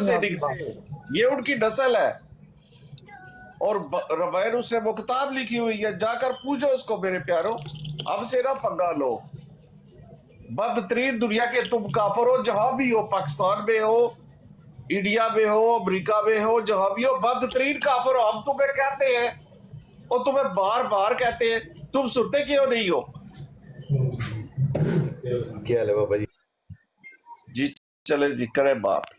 से आपकी निकले, बात है। ये उनकी नस्ल है। और रामायण उसने वो किताब लिखी हुई है, जाकर पूछो उसको मेरे प्यारो, अब से ना पंगा लो। बदतरीन दुनिया के तुम काफर हो, जहां भी हो, पाकिस्तान में हो, इंडिया में हो, अमेरिका में हो, जहां भी हो, बदतरीन काफर हो। हम तुम्हें कहते हैं और तुम्हें बार बार कहते हैं, तुम सुनते क्यों नहीं हो? क्या हाल है बाबा जी? जी चले जी, करें बात।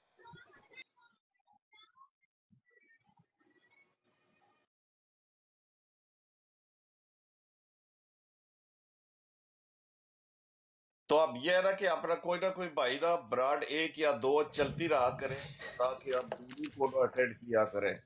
तो अब यह है ना कोई भाई ना ब्रांड एक या दो चलती रहा करें, ताकि हम दूरी को ना अटेंड किया करें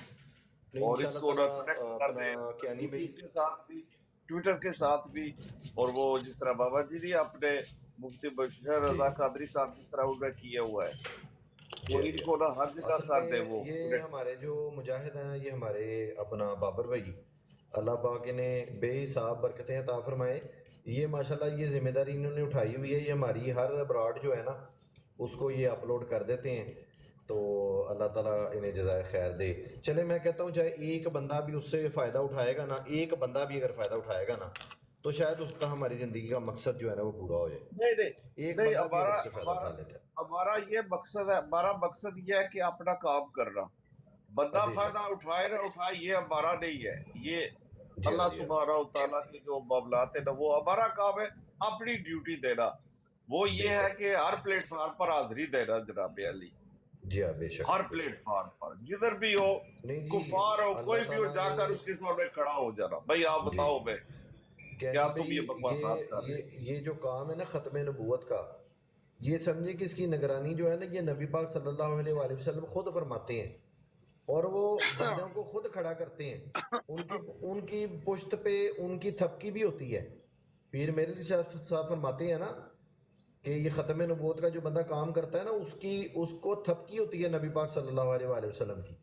नहीं और इंशाल्लाह इसको ना ताला कनेक्ट कर अपना दें क्या नहीं भाई। यूट्यूब के साथ भी, ट्विटर के साथ भी। और वो जिस तरह बाबा जी ने अपने मुफ्ती बशीर जी रजा कादरी साहब जिस तरह उन्होंने किया हुआ है, जी तो जी। इनको ना हर जगह असल कर दे में वो ये कनेक्ट। हमारे जो मुजाहिद हैं, ये हमारे अपना बाबर भाई, अल्लाह पाक इन्हें बेहिसाब बरकतें अता फरमाए। ये माशाल्लाह ये जिम्मेदारी इन्होंने उठाई हुई है, ये हमारी हर ब्रॉड जो है ना उसको ये अपलोड कर देते हैं। तो अल्लाह ताला इन्हें जज़ाए खैर दे। चले मैं कहता हूँ चाहे एक बंदा भी उससे फ़ायदा उठाएगा ना, एक बंदा भी अगर फ़ायदा उठाएगा ना, तो शायद उसका हमारी ज़िंदगी का मकसद जो है ना वो पूरा हो नहीं नहीं जाए। एक नहीं, बंदा भी हमारा अगर उससे फ़ायदा हमारा उठा लेता है। हमारा ये मकसद है, हमारा मकसद ये है कि अपना काम करना। बंदा बेशक। फायदा उठाए ना उठाए ये हमारा नहीं है। ये जी हाँ, अल्लाह जी हाँ। सुब्हानहू तआला के जो मामलात है ना, वो हमारा काम है अपनी ड्यूटी देना। वो ये है बेशक। कि हर प्लेटफॉर्म पर हाजिरी देना जनाब अली, जी हाँ, बेशक हर बेशक। प्लेटफॉर्म पर जिधर भी हो, नहीं जी, कुफार हो, अल्लाह कोई भी हो, ताला ने जाकर उसके सामने खड़ा हो जाना, भाई आप जी बताओ मैं क्या क्या नहीं भाई, तुम ये ये बकवासात कर ये रहे हो? ये जो काम है ना ख़त्म नबूवत का, ये समझे कि इसकी निगरानी जो है ना ये नबी पाक सल्लल्लाहु अलैहि वसल्लम खुद फरमाते हैं। और वो बंदों को खुद खड़ा करते हैं। उनकी उनकी पुश्त पे उनकी थपकी भी होती है। पीर मेरे साहब फरमाते हैं ना कि ये ख़त्म नबूवत का जो बंदा काम करता है ना उसकी उसको थपकी होती है नबी पाक सल्लल्लाहु अलैहि वसल्लम की।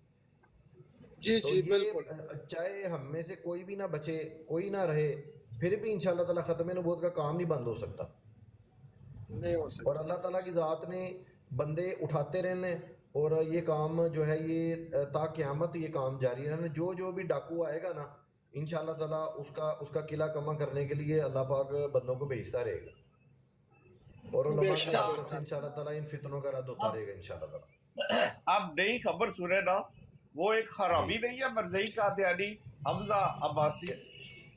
जी तो जी ये बिल्कुल। चाहे हम में से कोई भी ना बचे, कोई ना रहे, फिर भी इंशाल्लाह ताला ख़त्म नबूवत का काम नहीं बंद हो सकता। नहीं हो और सकता। अल्लाह ताला की ज़ात ने बंदे उठाते रहने, और ये काम जो है ये ता क़यामत ये काम जारी रहना। जो जो भी डाकू आएगा ना इंशाल्लाह ताला उसका उसका किला कमा करने के लिए अल्लाह पाक बंदों को भेजता रहेगा। और उलमा की अच्छा, बेशक मदद से बेशक। इंशाल्लाह ताला इन फितनों का रद्द होता अब रहेगा इंशाल्लाह ताला। आप नई खबर सुने ना, वो एक जी। हरामी नहीं है मरजई कादियानी, हमजा अब्बासी, क्या?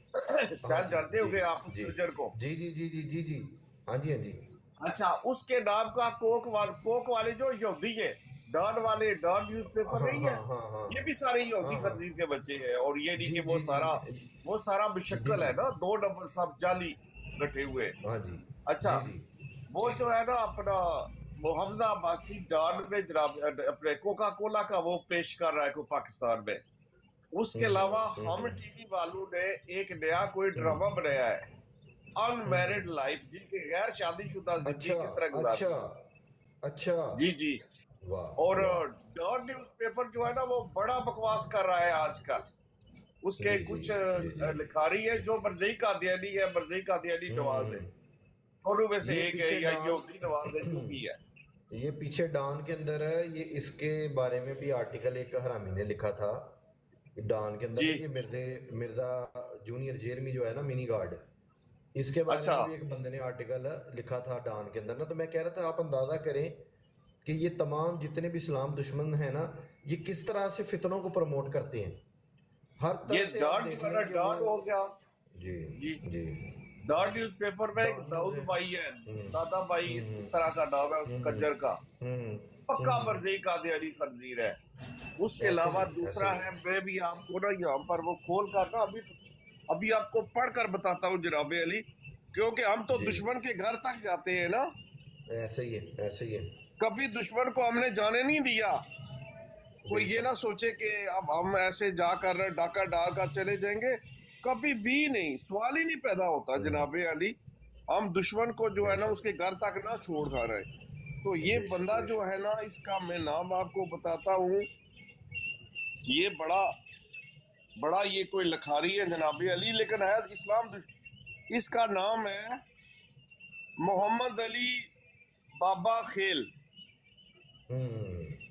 हाँ शायद जी जानते जी होंगे आप उस जी खंजर को। जी जी जी जी जी जी। हाँ जी हाँ जी। अच्छा, उसके नाम का कोक वाले जो यहूदी है, डॉन वाले, डॉन न्यूज़पेपर हाँ नहीं हाँ है, हाँ हाँ ये भी सारे हाँ यहूदी हाँ। खंजीर के बच्चे हैं। और ये नहीं जी कि जी वो सारा जी मुशक्कल जी। है ना, दो नंबर सब जाली गठे हुए। हाँ जी अच्छा, जी जी। वो जो है ना अपना, वो हमजा अब्बासी डॉन में जनाब अपने कोका कोला का वो पेश कर रहा है को पाकिस्तान में। उसके अलावा हम टीवी वालों ने एक नया कोई ड्रामा बनाया है, अनमैरिड लाइफ जी के गैर शादीशुदा जिंदगी अच्छा किस तरह अच्छा गुजारनी है। अच्छा। जी जी। वाह और वाह। डॉन न्यूज़पेपर जो है ना वो बड़ा बकवास कर रहा है आजकल। उसके जी जी कुछ जी जी। लिखारी है जो मरजई कादियानी है, मरजई कादियानी नवाज है, हम्म। दोनों में से ये एक है, पीछे या डान यहूदी नवाज है, जो भी है। ये पीछे डान के अंदर है, ये इसके बारे में भी आर्टिकल एक हरामी ने लिखा था। डान के अंदर जी। ना ये मिर्जा जूनियर जेरमी जो है ना मिनी गार्ड, इसके बारे अच्छा, में भी एक बंदे ने आर्टिकल लिखा था डान के अंदर ना। तो मैं कह रहा था आप अंदाजा करें कि ये तमाम जितने भी इस्लाम दुश्मन हैं ना, ये किस तरह से फितनों को प्रमोट करते हैं। हर ये तरफ से आप डॉन जो देख है ना, लें कि वो। डॉन हो गया। जी जी, जी। डॉन न्यूज़पेपर में एक डॉन न्यूज़ दाऊद है। भाई है, हम्म दादा भाई इस हम्म तरह का नाम है उस हम्म कंजर का, हम्म पक्का हम्म। मर्जी कादियानी खंजीर है। उसके ऐसे अलावा ही ऐसे दूसरा ही। है, मैं भी आपको ना यहाँ पर वो खोल कर ना अभी अभी आपको पढ़कर बताता हूँ जनाब अली, क्योंकि हम तो जी दुश्मन के घर तक जाते हैं ना, ऐसे ही है ऐसे ही है। कभी दुश्मन को हमने जाने नहीं दिया। कोई ये ना बेशक। सोचे कि अब हम ऐसे जाकर डाका डाल कर चले जाएंगे, कभी भी नहीं, सवाल ही नहीं पैदा होता जनाब अली। हम दुश्मन को जो है ना बेशक उसके घर तक ना छोड़ खा रहे। तो ये बेशक बंदा जो बेशक। है ना, इसका मैं नाम आपको बताता हूँ। ये बड़ा बड़ा ये कोई लखारी है जनाब अली, लेकिन है इसका नाम है मोहम्मद अली बाबा खेल। हम्म।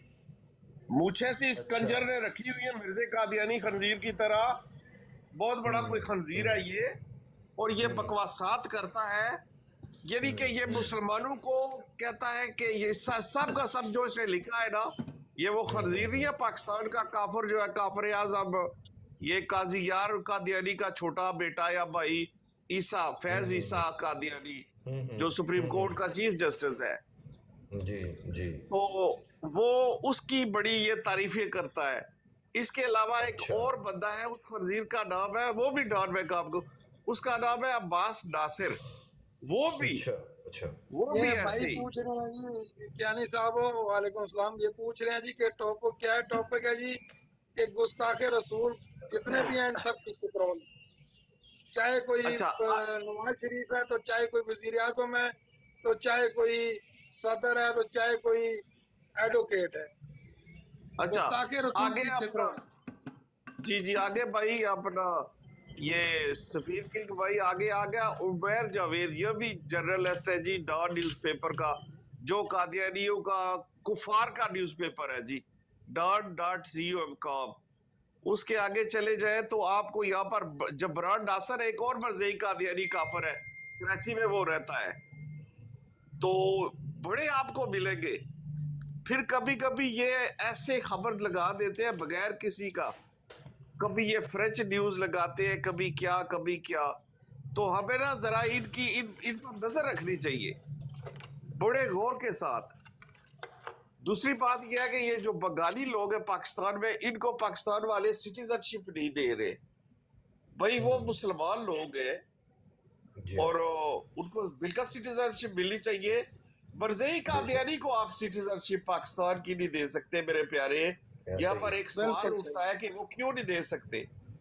मूछे से इस अच्छा। कंजर ने रखी हुई है मिर्जे कादियानी खंजीर की तरह, बहुत बड़ा कोई खंजीर है ये, और ये बकवासात करता है। यानी कि ये मुसलमानों को कहता है कि ये सब का सब जो इसने लिखा है ना, ये वो खंजीर नहीं है पाकिस्तान का काफिर जो है, काफिर आज़म, ये काजी यार कादियानी का छोटा बेटा या भाई ईसा, फैज ईसा कादियानी, जो सुप्रीम कोर्ट का चीफ जस्टिस है। जी जी। तो वो उसकी बड़ी ये तारीफें करता है। इसके अलावा एक अच्छा। और बंदा है, उस खंजीर का नाम है, वो भी डॉन में काम को, उसका नाम है अब्बास नासिर, वो भी अच्छा अच्छा। वो भी ये ऐसे भाई ही। पूछ रहे हैं जी ज्ञानी साहब, वालेकुम सलाम। ये पूछ रहे हैं जी कि टॉपिक क्या है? टॉपिक है जी कि गुस्ताखे रसूल जितने भी हैं इन सब की चित्रोल, चाहे कोई अच्छा नवाज शरीफ है, तो चाहे कोई वजीर आजम है, तो चाहे कोई सदर है, तो चाहे कोई एडवोकेट है, अच्छा गुस्ताखे रसूल आगे की अपना, चित्रोल। जी जी आगे भाई अपना ये सफीर किंग भाई आगे आ गया। उमर जावेद, ये भी जर्नलिस्ट है जी, डॉन न्यूज़पेपर का, जो कादियानियों का कुफार का न्यूज़पेपर है जी, don.com। उसके आगे चले जाए तो आपको यहाँ पर जबरान नासर, एक और मरज़ई कादियानी काफिर है, कराची में वो रहता है, तो बड़े आपको मिलेंगे। फिर कभी कभी ये ऐसे खबर लगा देते हैं बगैर किसी का, कभी ये फ्रेंच न्यूज लगाते हैं, कभी क्या। तो हमें ना जरा इनकी इन पर नजर रखनी चाहिए बड़े गौर के साथ। दूसरी बात यह है कि ये जो बंगाली लोग हैं पाकिस्तान में, इनको पाकिस्तान वाले सिटीजनशिप नहीं दे रहे भाई। वो मुसलमान लोग हैं जी। और उनको बिल्कुल सिटीजनशिप मिलनी चाहिए। मरज़ई कादियानी को आप सिटीजनशिप पाकिस्तान की नहीं दे सकते मेरे प्यारे। यहाँ पर एक सवाल बिल्कुल उठता है कि वो क्यों नहीं दे सकते।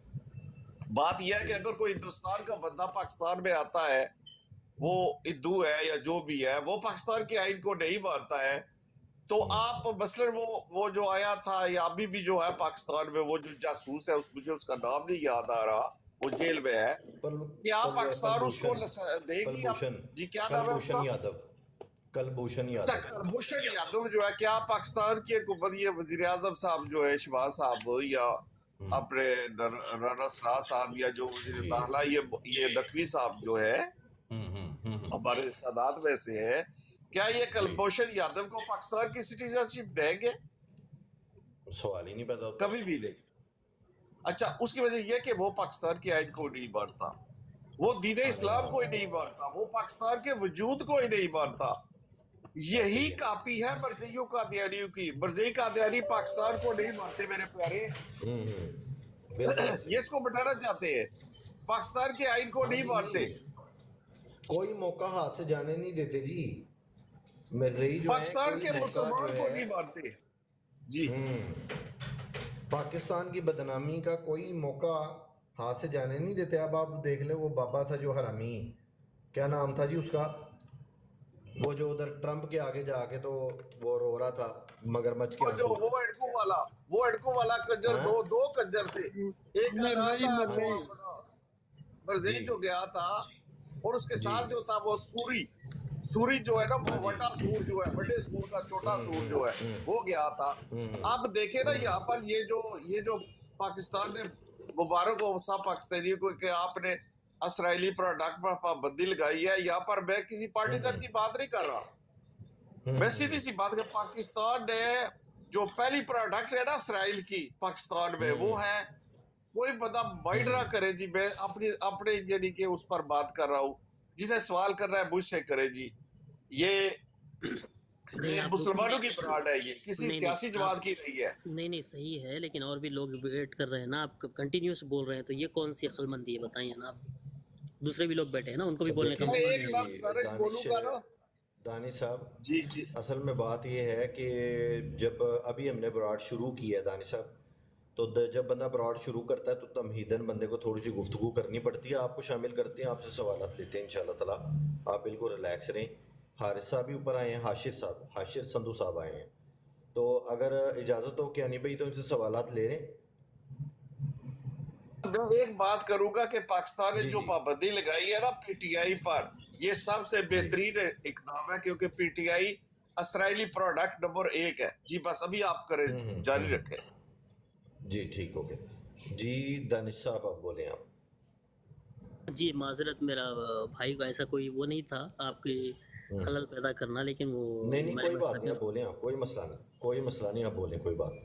बात यह है कि अगर कोई हिंदुस्तान का बंदा पाकिस्तान में आता है, वो हिंदू है या जो भी है, वो पाकिस्तान के आइन को नहीं मानता है, तो आप मसलन वो जो आया था या अभी भी जो है पाकिस्तान में, वो जो जासूस है, मुझे उसका नाम नहीं याद आ रहा, वो जेल में है, क्या पाकिस्तान उसको देगी? जी क्या नाम है उसका? यादव, कलभूषण अच्छा यादव। कलभूषण यादव जो है, क्या पाकिस्तान की हुकूमत, ये वजीर आजम साहब जो है शहबाज साहब, या अपने राना सरार साहब, या जो वजीर जी। दाखिला ये नकवी साहब जो है हमारे सादात में से है, क्या ये कलभूषण यादव को पाकिस्तान की सिटीजनशिप देंगे? सवाल ही नहीं पैदा होता। कभी भी नहीं। अच्छा उसकी वजह यह कि वो पाकिस्तान के आइन को नहीं मानता, वो दीन इस्लाम को ही नहीं मानता, वो पाकिस्तान के वजूद को ही नहीं मानता। यही कापी है मरज़इयों कादियानियों की। मरज़ई कादियानी पाकिस्तान को नहीं मानते मेरे प्यारे, ये इसको मिटाना चाहते हैं, पाकिस्तान के आइन को नहीं मानते, कोई मौका हाथ से जाने नहीं देते जी। मरज़ई जो पाकिस्तान के मुसलमान को नहीं मानते जी। पाकिस्तान की बदनामी का कोई मौका हाथ से जाने नहीं देते। अब आप देख ले, वो बाबा था जो हरामी, क्या नाम था जी उसका, वो जो उधर ट्रंप के आगे जाके तो वो रो रहा था मगरमच्छ के आंसू। वो एडको वाला कंजर, दो कंजर थे, एक मरज़ई जो गया था, और उसके साथ जो था वो सूरी जो है ना, वो बड़ा सूर जो है, बड़े सूर का छोटा सूर जो है, वो गया था। अब देखे ना यहाँ पर ये जो पाकिस्तान ने मुबारक हो सब पाकिस्तानियों को कि आपने इसराइली प्रोडक्ट पर पाबंदी लगाई है। यहाँ पर मैं किसी पार्टीजन की बात नहीं कर रहा, मैं सीधी सी बात कर, पाकिस्तान ने जो पहली प्रोडक्ट है ना इसराइल की पाकिस्तान में, वो है, कोई बंदा माइंड ना करे जी, मैं अपने यानी कि उस पर बात कर रहा हूँ, जिसे सवाल कर रहा है मुझसे करे जी। ये मुसलमानों की ब्रांड है, ये किसी सियासी जमात की नहीं है। नहीं सही है, लेकिन और भी लोग वेट कर रहे हैं ना, आप कंटिन्यूस बोल रहे हैं, तो ये कौन सी अक्लमंदी है बताइए ना आप। दूसरे भी लोग बैठे हैं ना, उनको भी बोलने का मौका एक लफ्ज़ दानिश बोलूंगा ना। दानिश साहब जी असल में बात ये है कि जब अभी हमने ब्रॉड शुरू किया है दानिश साहब, तो जब बंदा ब्रॉड शुरू करता है तो तमहीदन बंदे को थोड़ी सी गुफ्तगू करनी पड़ती है। आपको शामिल करते हैं, आपसे सवाल लेते हैं इंशाल्लाह ताला, आप बिल्कुल रिलैक्स रहें। हारिस साहब भी ऊपर आए हैं, हाशिर संधू साहब आए हैं, तो अगर इजाज़त हो कि यानी भाई तो इनसे सवाल ले रहे हैं। एक बात करूंगा कि पाकिस्तान ने जो पाबंदी लगाई है ना पीटीआई पर, ये सबसे बेहतरीन इकदाम है, क्योंकि पीटीआई इसराइली प्रोडक्ट नंबर 1 है जी। बस अभी आप करें, जारी रखें जी। ठीक हो गया जी। दानिश साहब आप बोले आप। जी माजरत, मेरा भाई का ऐसा कोई वो नहीं था आपकी खलल पैदा करना, लेकिन वो नहीं मैंने कोई बात नहीं, मतलब आप बोलें, आप कोई मसला नहीं, आप बोलें, कोई बात।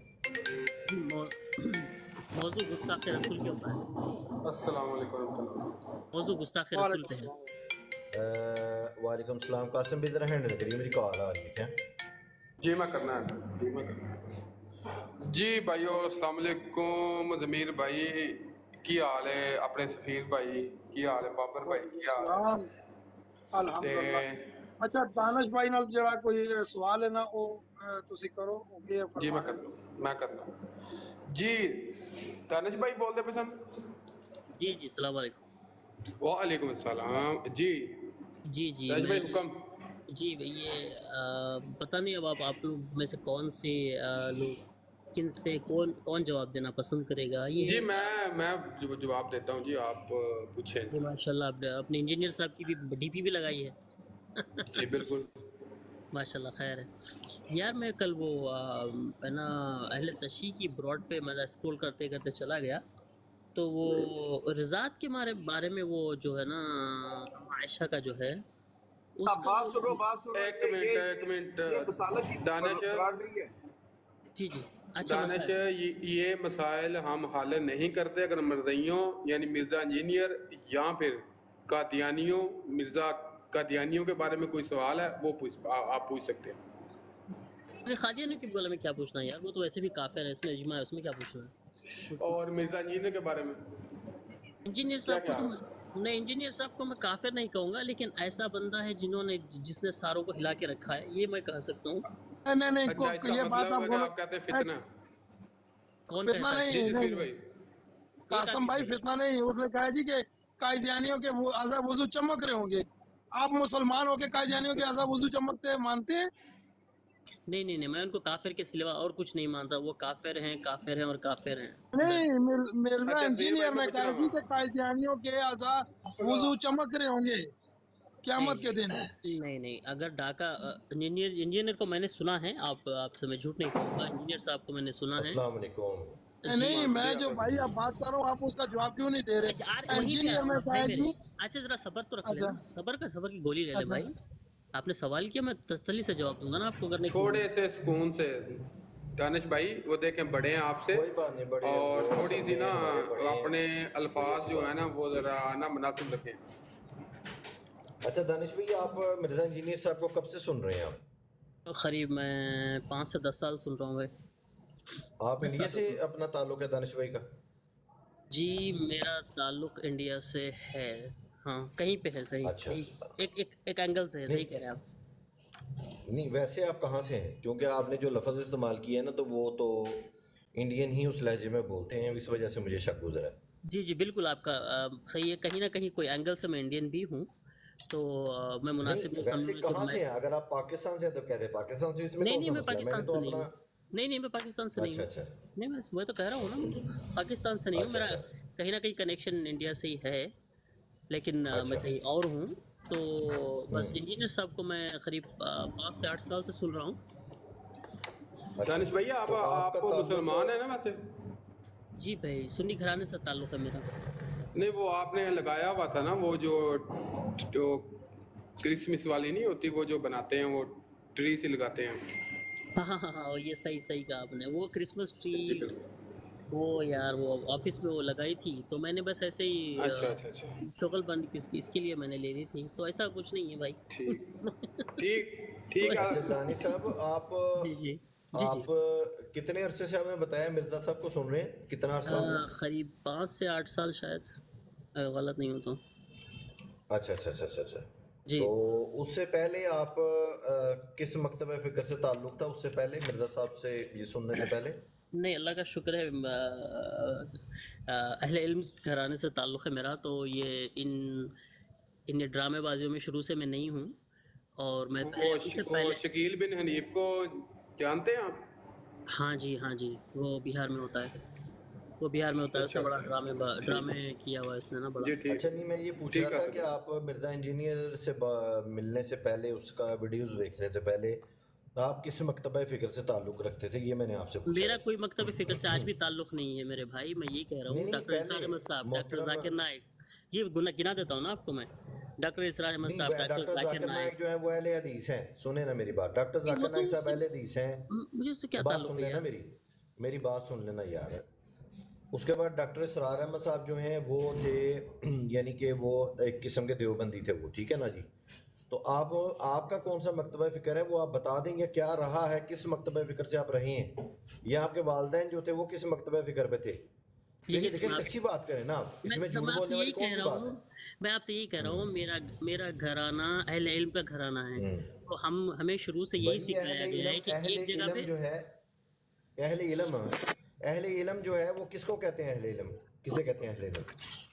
मौजू गुस्ताख रसूल के ऊपर है। अस्सलाम वालेकुम रहमतुल्लाह। मौजू गुस्ताख रसूल पे है। वालेकुम सलाम। कासिम भी जरा हैंडल करिए, मेरी कॉल आ रही है क्या? जी मैं करना है जी भाइयों। अस्सलाम वालेकुम ज़मीर भाई, की हाल है? अपने सफीर भाई की हाल है? बाबर भाई की हाल है? अल्हम्दुलिल्लाह। अच्छा दानिश भाई नाल जड़ा कोई सवाल है ना वो तुसी करो। ओके जी मैं करना जी। दानिश भाई बोलते पे सन। जी जी सलाम वालेकुम। वालेकुम अस्सलाम जी। जी दानिश भाई हुक्म। जी ये पता नहीं अब आप लोग में से कौन से लोग किन से कौन जवाब देना पसंद करेगा ये? जी मैं जवाब देता हूँ जी, आप पूछें। जी माशाल्लाह, आपने अपने इंजीनियर साहब की भी डीपी भी लगाई है। जी बिल्कुल माशाल्लाह, खैर है यार। मैं कल वो है ना अहले तशी की ब्रॉड पे मैं स्क्रॉल करते करते चला गया, तो वो रिजात के बारे में वो जो है ना आयशा का जो है उसका बात सुनो एक मिनट दानिश जी अच्छा दानिश, ये मसाइल हम हल नहीं करते अगर मर्ज़इयों यानी मिर्ज़ा इंजीनियर या फिर कादियानियों, मिर्ज़ा कादियानियों के बारे में कोई सवाल है वो आप पूछ सकते हैं। अरे कादियानियों के बारे में क्या पूछना है यार, वो तो वैसे भी काफिर है, इसमें इजमा है, उसमें क्या पूछना है। और मिर्ज़ा इंजीनियर के बारे में इंजीनियर साहब को तो नहीं, इंजीनियर साहब को मैं काफिर नहीं कहूँगा, लेकिन ऐसा बंदा है जिसने सारों को हिला के रखा है, ये मैं कह सकता हूँ। नहीं अच्छा, इसका ये बात मतलब आप आप कहते हैं फितना। कौन फितना कहता है? जी नहीं, भाई कासम भाई फितना नहीं। उसने कहा जी कि कायदियानियों के वो आज़ा वुजू चमक रहे होंगे। आप मुसलमान होके कायदियानियों के आज़ा वुजू चमकते हैं मानते हैं? नहीं, मैं उनको काफिर के सिवा और कुछ नहीं मानता। वो काफिर हैं और काफिर हैं। नहीं, मिर्जा अच्छा, इंजीनियर ने कहा जी कि कायदियानियों के आज़ा वुजू चमक रहे होंगे क़यामत के दिन। नहीं, अगर डाका इंजीनियर को मैंने सुना है, आपसे मैं झूठ नहीं कहूँगा, इंजीनियर साहब को मैंने सुना है। अस्सलाम वालेकुम। नहीं, मैं जो भाई आप बात कर रहा हूँ, आप उसका जवाब क्यों नहीं दे रहे? इंजीनियर ने कहा जी। अच्छा जरा सबर तो रख लेना, सबर की गोली ले ले भाई। आपने सवाल किया, मैं तसल्ली से जवाब दूंगा ना आपको। करने थोड़े से सुकून से दानिश भाई, वो देखें बड़े हैं आपसे, कोई बात नहीं, बड़े और हैं, थोड़ी सी ना बड़े हैं। अपने अल्फाज जो है ना वो जरा ना मुनासिब रखें। अच्छा दानिश भाई, आप मिर्ज़ा इंजीनियर साहब को कब से सुन रहे हैं आप? करीब मैं 5 से 10 साल सुन रहा हूँ भाई। आप इंडिया से अपना ताल्लुक है दानिश भाई का? जी मेरा ताल्लुक इंडिया से है, हाँ कहीं पे है। सही अच्छा। सही एक एंगल से है, सही कह रहे हैं आप। नहीं वैसे आप कहाँ से हैं? क्योंकि आपने जो लफ्ज़ इस्तेमाल किया है ना, तो वो तो इंडियन ही उस लहजे में बोलते हैं, इस वजह से मुझे शक गुजरा है। जी बिल्कुल आपका सही है। कहीं ना कहीं कोई एंगल से मैं इंडियन भी हूँ, तो मैं मुनासिब नहीं वैसे समझूंगा कहाँ से हैं? अगर आप पाकिस्तान से हैं तो कहते हैं पाकिस्तान से, इसमें नहीं, कौन सा मैं मसला है? पाकिस्तान मैंने से तो नहीं अपना हूँ। नहीं, मैं पाकिस्तान से नहीं हूँ। अच्छा नहीं, मैं तो कह रहा हूँ ना, पाकिस्तान से नहीं हूँ। मेरा कहीं ना कहीं कनेक्शन इंडिया से ही है, लेकिन मैं कहीं और हूँ। तो बस इंजीनियर साहब को मैं करीब 5 से 8 साल से सुन रहा हूँ। दानिश भैया आप मुसलमान है ना वैसे? जी भाई, सुन्नी घराने से ताल्लुक़ है मेरा। नहीं, वो आपने लगाया हुआ था ना वो जो क्रिसमस वाली नहीं होती, वो जो बनाते हैं वो ट्री से लगाते हैं। हाँ, ये सही कहा आपने। वो क्रिसमस ट्री वो यार वो ऑफिस में वो लगाई थी, तो मैंने बस ऐसे ही अच्छा शुगल बंद इसके लिए मैंने ले ली थी, तो ऐसा कुछ नहीं है भाई। ठीक है। अच्छा दानिश साहब, आप जी आप कितने अरसे से हमें बताया मिर्ज़ा साहब को सुन रहे हैं? कितना अर्सा? करीब 5 से 8 साल शायद, गलत नहीं हो तो। अच्छा जी। तो उससे पहले आप किस मकतब फ़िक्र से ताल्लुक़ था उससे पहले, मिर्ज़ा साहब से ये सुनने से पहले? नहीं, अल्लाह का शुक्र है, अहले इल्म घराने से ताल्लुक़ है मेरा। तो ये इन ड्रामेबाजियों में शुरू से मैं नहीं हूँ, और मैं पहले शकील बिन हनीफ को जानते हैं आप? हाँ जी, वो बिहार में होता है। उससे बड़ा ड्रामे किया हुआ है उसने ना, बड़ा। अच्छा, नहीं मैं ये पूछ रहा था कि आप मिर्ज़ा इंजीनियर से मिलने से पहले, उसका वीडियोस देखने से पहले आप किस मकतबा फ़िक्र से ताल्लुक़ रखते थे, ये मैंने आपसे पूछा मेरा है। कोई मकतब फ़िक्र से आज भी ताल्लुक़ नहीं है मेरे भाई, मैं यही कह रहा नहीं हूँ। नहीं, डॉक्टर इसरार पहले अहमद साहब, डॉक्टर मोहतरम ज़ाकिर नाइक, ये गिना देता हूँ ना आपको मैं। डॉक्टर इसरार अहमद नहीं, साहब, डॉक्टर डॉक्टर ज़ाकिर जाकिर नाइक नाइक, जो है वो अहले हदीस हैं, सुने ना मेरी बात। डॉक्टर नहीं वो जाकिर तो नाइक साहब उससे अहले हदीस हैं, मुझे उससे क्या बात ताल्लुक़ सुन है लेना यार? मेरी बात सुन लेना यार। उसके बाद डॉक्टर इसरार अहमद साहब जो हैं वो थे यानी कि वो एक किस्म के देवबंदी थे वो, ठीक है ना जी। तो आप आपका कौन सा मकतबा फ़िक्र है वो आप बता देंगे, क्या रहा है, किस मकतबा फ़िक्र से आप रहे हैं, या आपके वालिदैन जो थे वो किस मकतबा फ़िक्र पे थे? यही देखिए तो सच्ची बात करें ना आप, इसमें तो झूठ मैं आपसे बोलने वाली यही कौन कह सी रहा बात है? हूँ, मैं आपसे यही कह रहा हूँ, मेरा मेरा घराना अहले इल्म का घराना है। तो हमें शुरू से यही वही सिखाया गया है कि एक जगह इल्म पे जो है, अहले इल्म जो है वो किसको कहते हैं? अहले इल्म किसे कहते हैं? अहले इल्म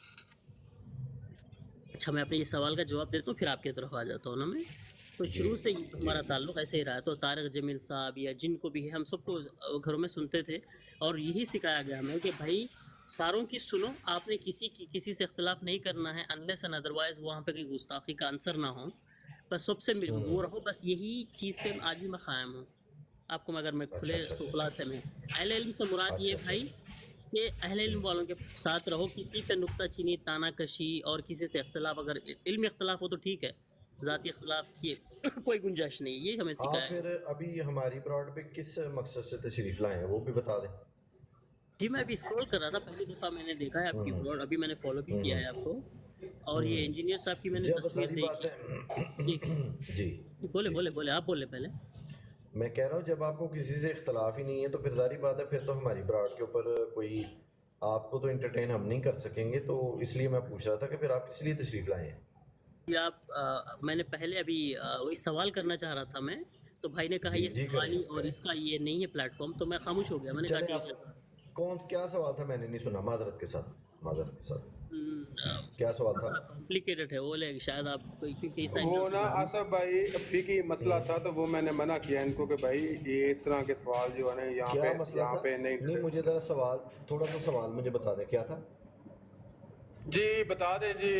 अच्छा, मैं अपने इस सवाल का जवाब देता हूँ, फिर आपकी तरफ आ जाता हूँ ना मैं। तो शुरू से ही हमारा ताल्लुक़ ऐसे ही रहा। तो तारिक जमील साहब या जिनको भी है, हम सबको घरों में सुनते थे और यही सिखाया गया हमें कि भाई सारों की सुनो, आपने किसी से इख्तिलाफ़ नहीं करना है अनलेस एंड अदरवाइज़ वहाँ पे कोई गुस्ताखी का आंसर ना हो। बस सबसे वो रहो, बस यही चीज़ पे आज भी मैं क़ायम हूँ। आपको अगर मैं अच्छा खुले अच्छा अच्छा खुलासे में अहले इल्म से मुराद ये अच्छा भाई कि अहले इल्म वालों के साथ रहो, किसी पे नुक्ताचीनी, तानाकशी और किसी से इख्तिलाफ़, अगर इल्मी इख्तिलाफ़ हो तो ठीक है, ज़ाती इख्तिलाफ़ की कोई गुंजाइश नहीं, ये हमें आप सिखाया है। फिर अभी हमारी ब्रॉड पे किस मकसद से तशरीफ़ लाए हैं वो भी बता दें। जी, मैं अभी स्क्रॉल कर रहा था, पहली दफ़ा मैंने देखा है आपकी ब्लॉग, अभी मैंने फॉलो भी किया है आपको। और ये इंजीनियर साहब की मैंने जब तस्वीर सारी बात देखी। है जी, जी बोले जी, बोले बोले, आप बोले पहले। मैं कह रहा हूँ जब आपको किसी से इख्तलाफ ही नहीं है तो फिर जारी बात है, फिर तो हमारी ब्रॉड के ऊपर कोई आपको तो इंटरटेन हम नहीं कर सकेंगे, तो इसलिए मैं पूछ रहा था कि फिर आप किस लिए तशरीफ़ लाए हैं। कि आप मैंने पहले अभी वही सवाल करना चाह रहा था मैं, तो भाई ने कहा जी ये जी, करें सवाल ही और करें। इसका ये नहीं है प्लेटफ़ॉर्म, तो मैं खामोश हो गया। मैंने कहा चले ठीक आप, है। कौन क्या सवाल था मैंने नहीं सुना, माजरत के साथ क्या सवाल था? मसला कॉम्प्लिकेटेड है, वो लेकिन शायद आप क्योंकि इस वो एंगल से ना आसफ भाई फ़िकी मसला था, तो वो मैंने मना किया इनको कि भाई ये इस तरह के सवाल जो है ना क्या मसला यहाँ था? पे नहीं, नहीं। मुझे ज़रा सवाल, थोड़ा सा सवाल मुझे बता दें क्या था। जी बता दें जी।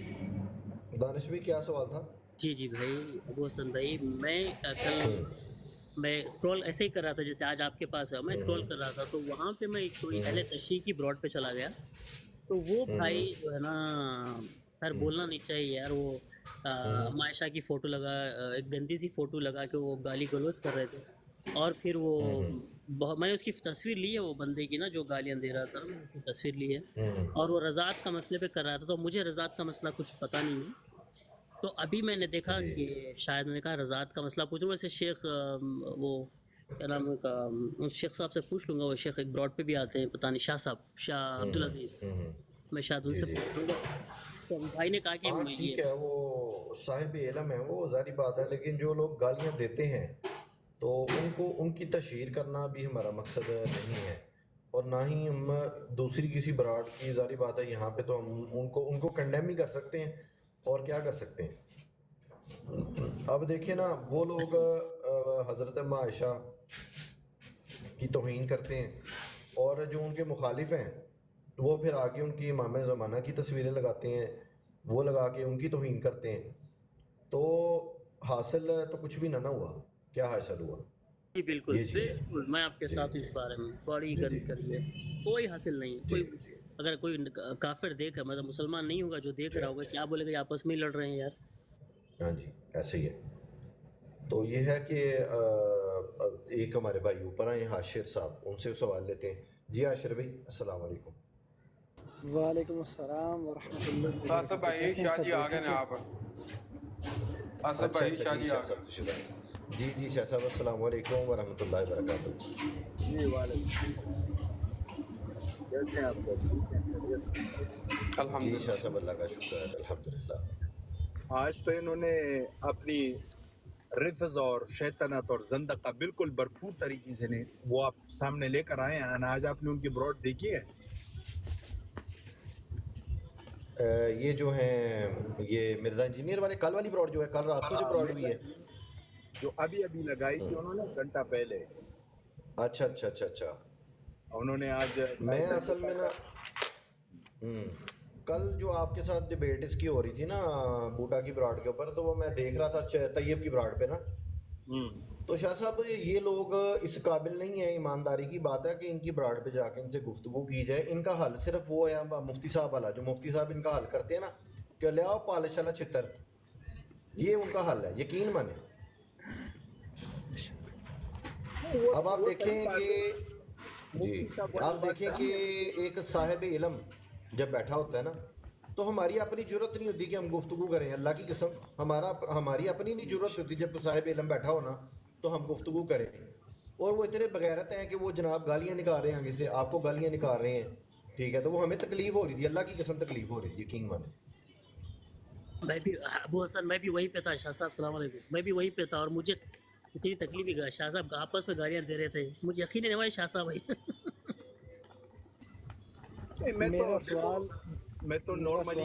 दानिश भी क्या सवाल था? जी भाई, अबू हसन भाई, मैं कल मैं स्क्रॉल ऐसे ही कर रहा था जैसे आज आपके पास है, मैं स्क्रॉल कर रहा था तो वहाँ पे मैं एक कोई अहले तशरीह की ब्रॉड पे चला गया। तो वो भाई जो है ना, खैर बोलना नहीं चाहिए यार, वो अम्मा आयशा की फ़ोटो एक गंदी सी फ़ोटो लगा के वो गाली गलौज कर रहे थे। और फिर वो बहुत, मैंने उसकी तस्वीर ली है वो बंदे की ना जो गालियाँ दे रहा था, मैंने उसकी तस्वीर ली है। और वो रज़ात का मसले पे कर रहा था, तो मुझे रज़ात का मसला कुछ पता नहीं है। तो अभी मैंने देखा जी कि शायद मैंने कहा रज़ात का मसला पूछूं, वैसे शेख वो क्या नाम है का, उस शेख साहब से पूछ लूँगा, वो शेख एक ब्रॉड पे भी आते हैं, पता नहीं, शाह अब्दुल अजीज़, मैं शायद जी उनसे जी, पूछ लूँगा। तो भाई ने कहा कि हाँ ये ठीक है, वो साहिब इल्म है वो जारी बात है, लेकिन जो लोग गालियाँ देते हैं तो उनको उनकी तशहीर करना भी हमारा मकसद नहीं है, और ना ही हम दूसरी किसी ब्राड की, जारी बात है यहाँ पे तो हम उनको कंडेम ही कर सकते हैं, और क्या कर सकते हैं। अब देखिए ना, वो लोग हज़रत अम्मा आयशा की तौहीन करते हैं, और जो उनके मुखालिफ हैं वो फिर आगे उनकी इमाम ज़माना की तस्वीरें लगाते हैं, वो लगा के उनकी तौहीन करते हैं। तो हासिल तो कुछ भी ना हुआ, क्या हासिल हुआ? जी बिल्कुल ये चीज़ है। बिल्कुल, मैं आपके जी साथ इस बारे में बड़ी जी गर्व जी करिए, कोई हासिल नहीं है। जी कोई अगर कोई काफिर देख, मतलब मुसलमान नहीं होगा जो देख रहा होगा, क्या बोलेगा, ये आपस में ही लड़ रहे हैं यार। हाँ जी, ऐसे ही है। तो ये है कि एक हमारे भाई ऊपर आए हाशिर साहब, उनसे सवाल लेते हैं। जी हाशिर भाई, अस्सलाम वालेकुम। वालेकुम अस्सलाम वरहमतुल्लाहि आसफ भाई वबरकातुहू। कैसे हैं शाह सब जी भाई, आ गए ठीक ना है? आप? आसफ अच्छा भाई अच्छा, शाह जी जी शाह आ साहब गए। तशरीफ लाए। जी शाह साहब, अस्सलाम वालेकुम वरहमतुल्लाहि वबरकातुहू। जी वालेकुम। कैसे हैं आप लोग? ठीक हैं? खैरियत से? जी शाह अल्हम्दुलिल्लाह। साहब, अल्लाह का शुक्र है, अल्हम्दुलिल्लाह। आज तो इन्होंने अपनी रिफ्ज और शैतानत और जंदका बिल्कुल भरपूर तरीके से ने वो आप सामने लेकर आए हैं। और आज आपने उनकी ब्रॉड देखी है? ये जो हैं, ये मिर्जा इंजीनियर वाले कल वाली ब्रॉड जो है, कल रात को जो ब्रॉड हुई है। जो अभी अभी लगाई थी उन्होंने घंटा पहले, अच्छा अच्छा अच्छा अच्छा। उन्होंने आज मैं असल में ना कल जो आपके साथ डिबेट इसकी हो रही थी ना बूटा की ब्राड के ऊपर, तो वो मैं देख रहा था तैयब की ब्राड पे ना, तो शाह साहब ये लोग इस काबिल नहीं है, ईमानदारी की बात है कि इनकी ब्राड पे जाके इनसे गुफ्तगू की जाए। इनका हल सिर्फ वो है मुफ्ती साहब वाला, जो मुफ्ती साहब इनका हल करते हैं ना कि ले आओ पालिश वाला छितर, ये उनका हल है, यकीन माने। अब आप देखें कि जी आप देखें कि एक साहिब इल्म जब बैठा होता है ना, तो हमारी अपनी जरूरत नहीं होती कि हम गुफ्तगू करें। अल्लाह की कसम हमारी अपनी नहीं जरूरत होती जब साहिब इल्म बैठा हो ना तो हम गुफ्तगू करें। और वो इतने बगैरत हैं कि वो जनाब गालियाँ निकाल रहे हैं आगे से, आपको गालियाँ निकाल रहे हैं, ठीक है। तो वो हमें तकलीफ हो रही थी, अल्लाह की कसम तकलीफ हो रही थी, यकीन माने। मैं भी अबू हसन, मैं भी वहीं पे था शाह साहब, सलाम वालेकुम, मैं भी वहीं पे था और मुझे इतनी तकलीफ ही शाह साहब आपस में गालियाँ दे रहे थे, मुझे यकीन नहीं हुआ शाह साहब भाई। मैं तो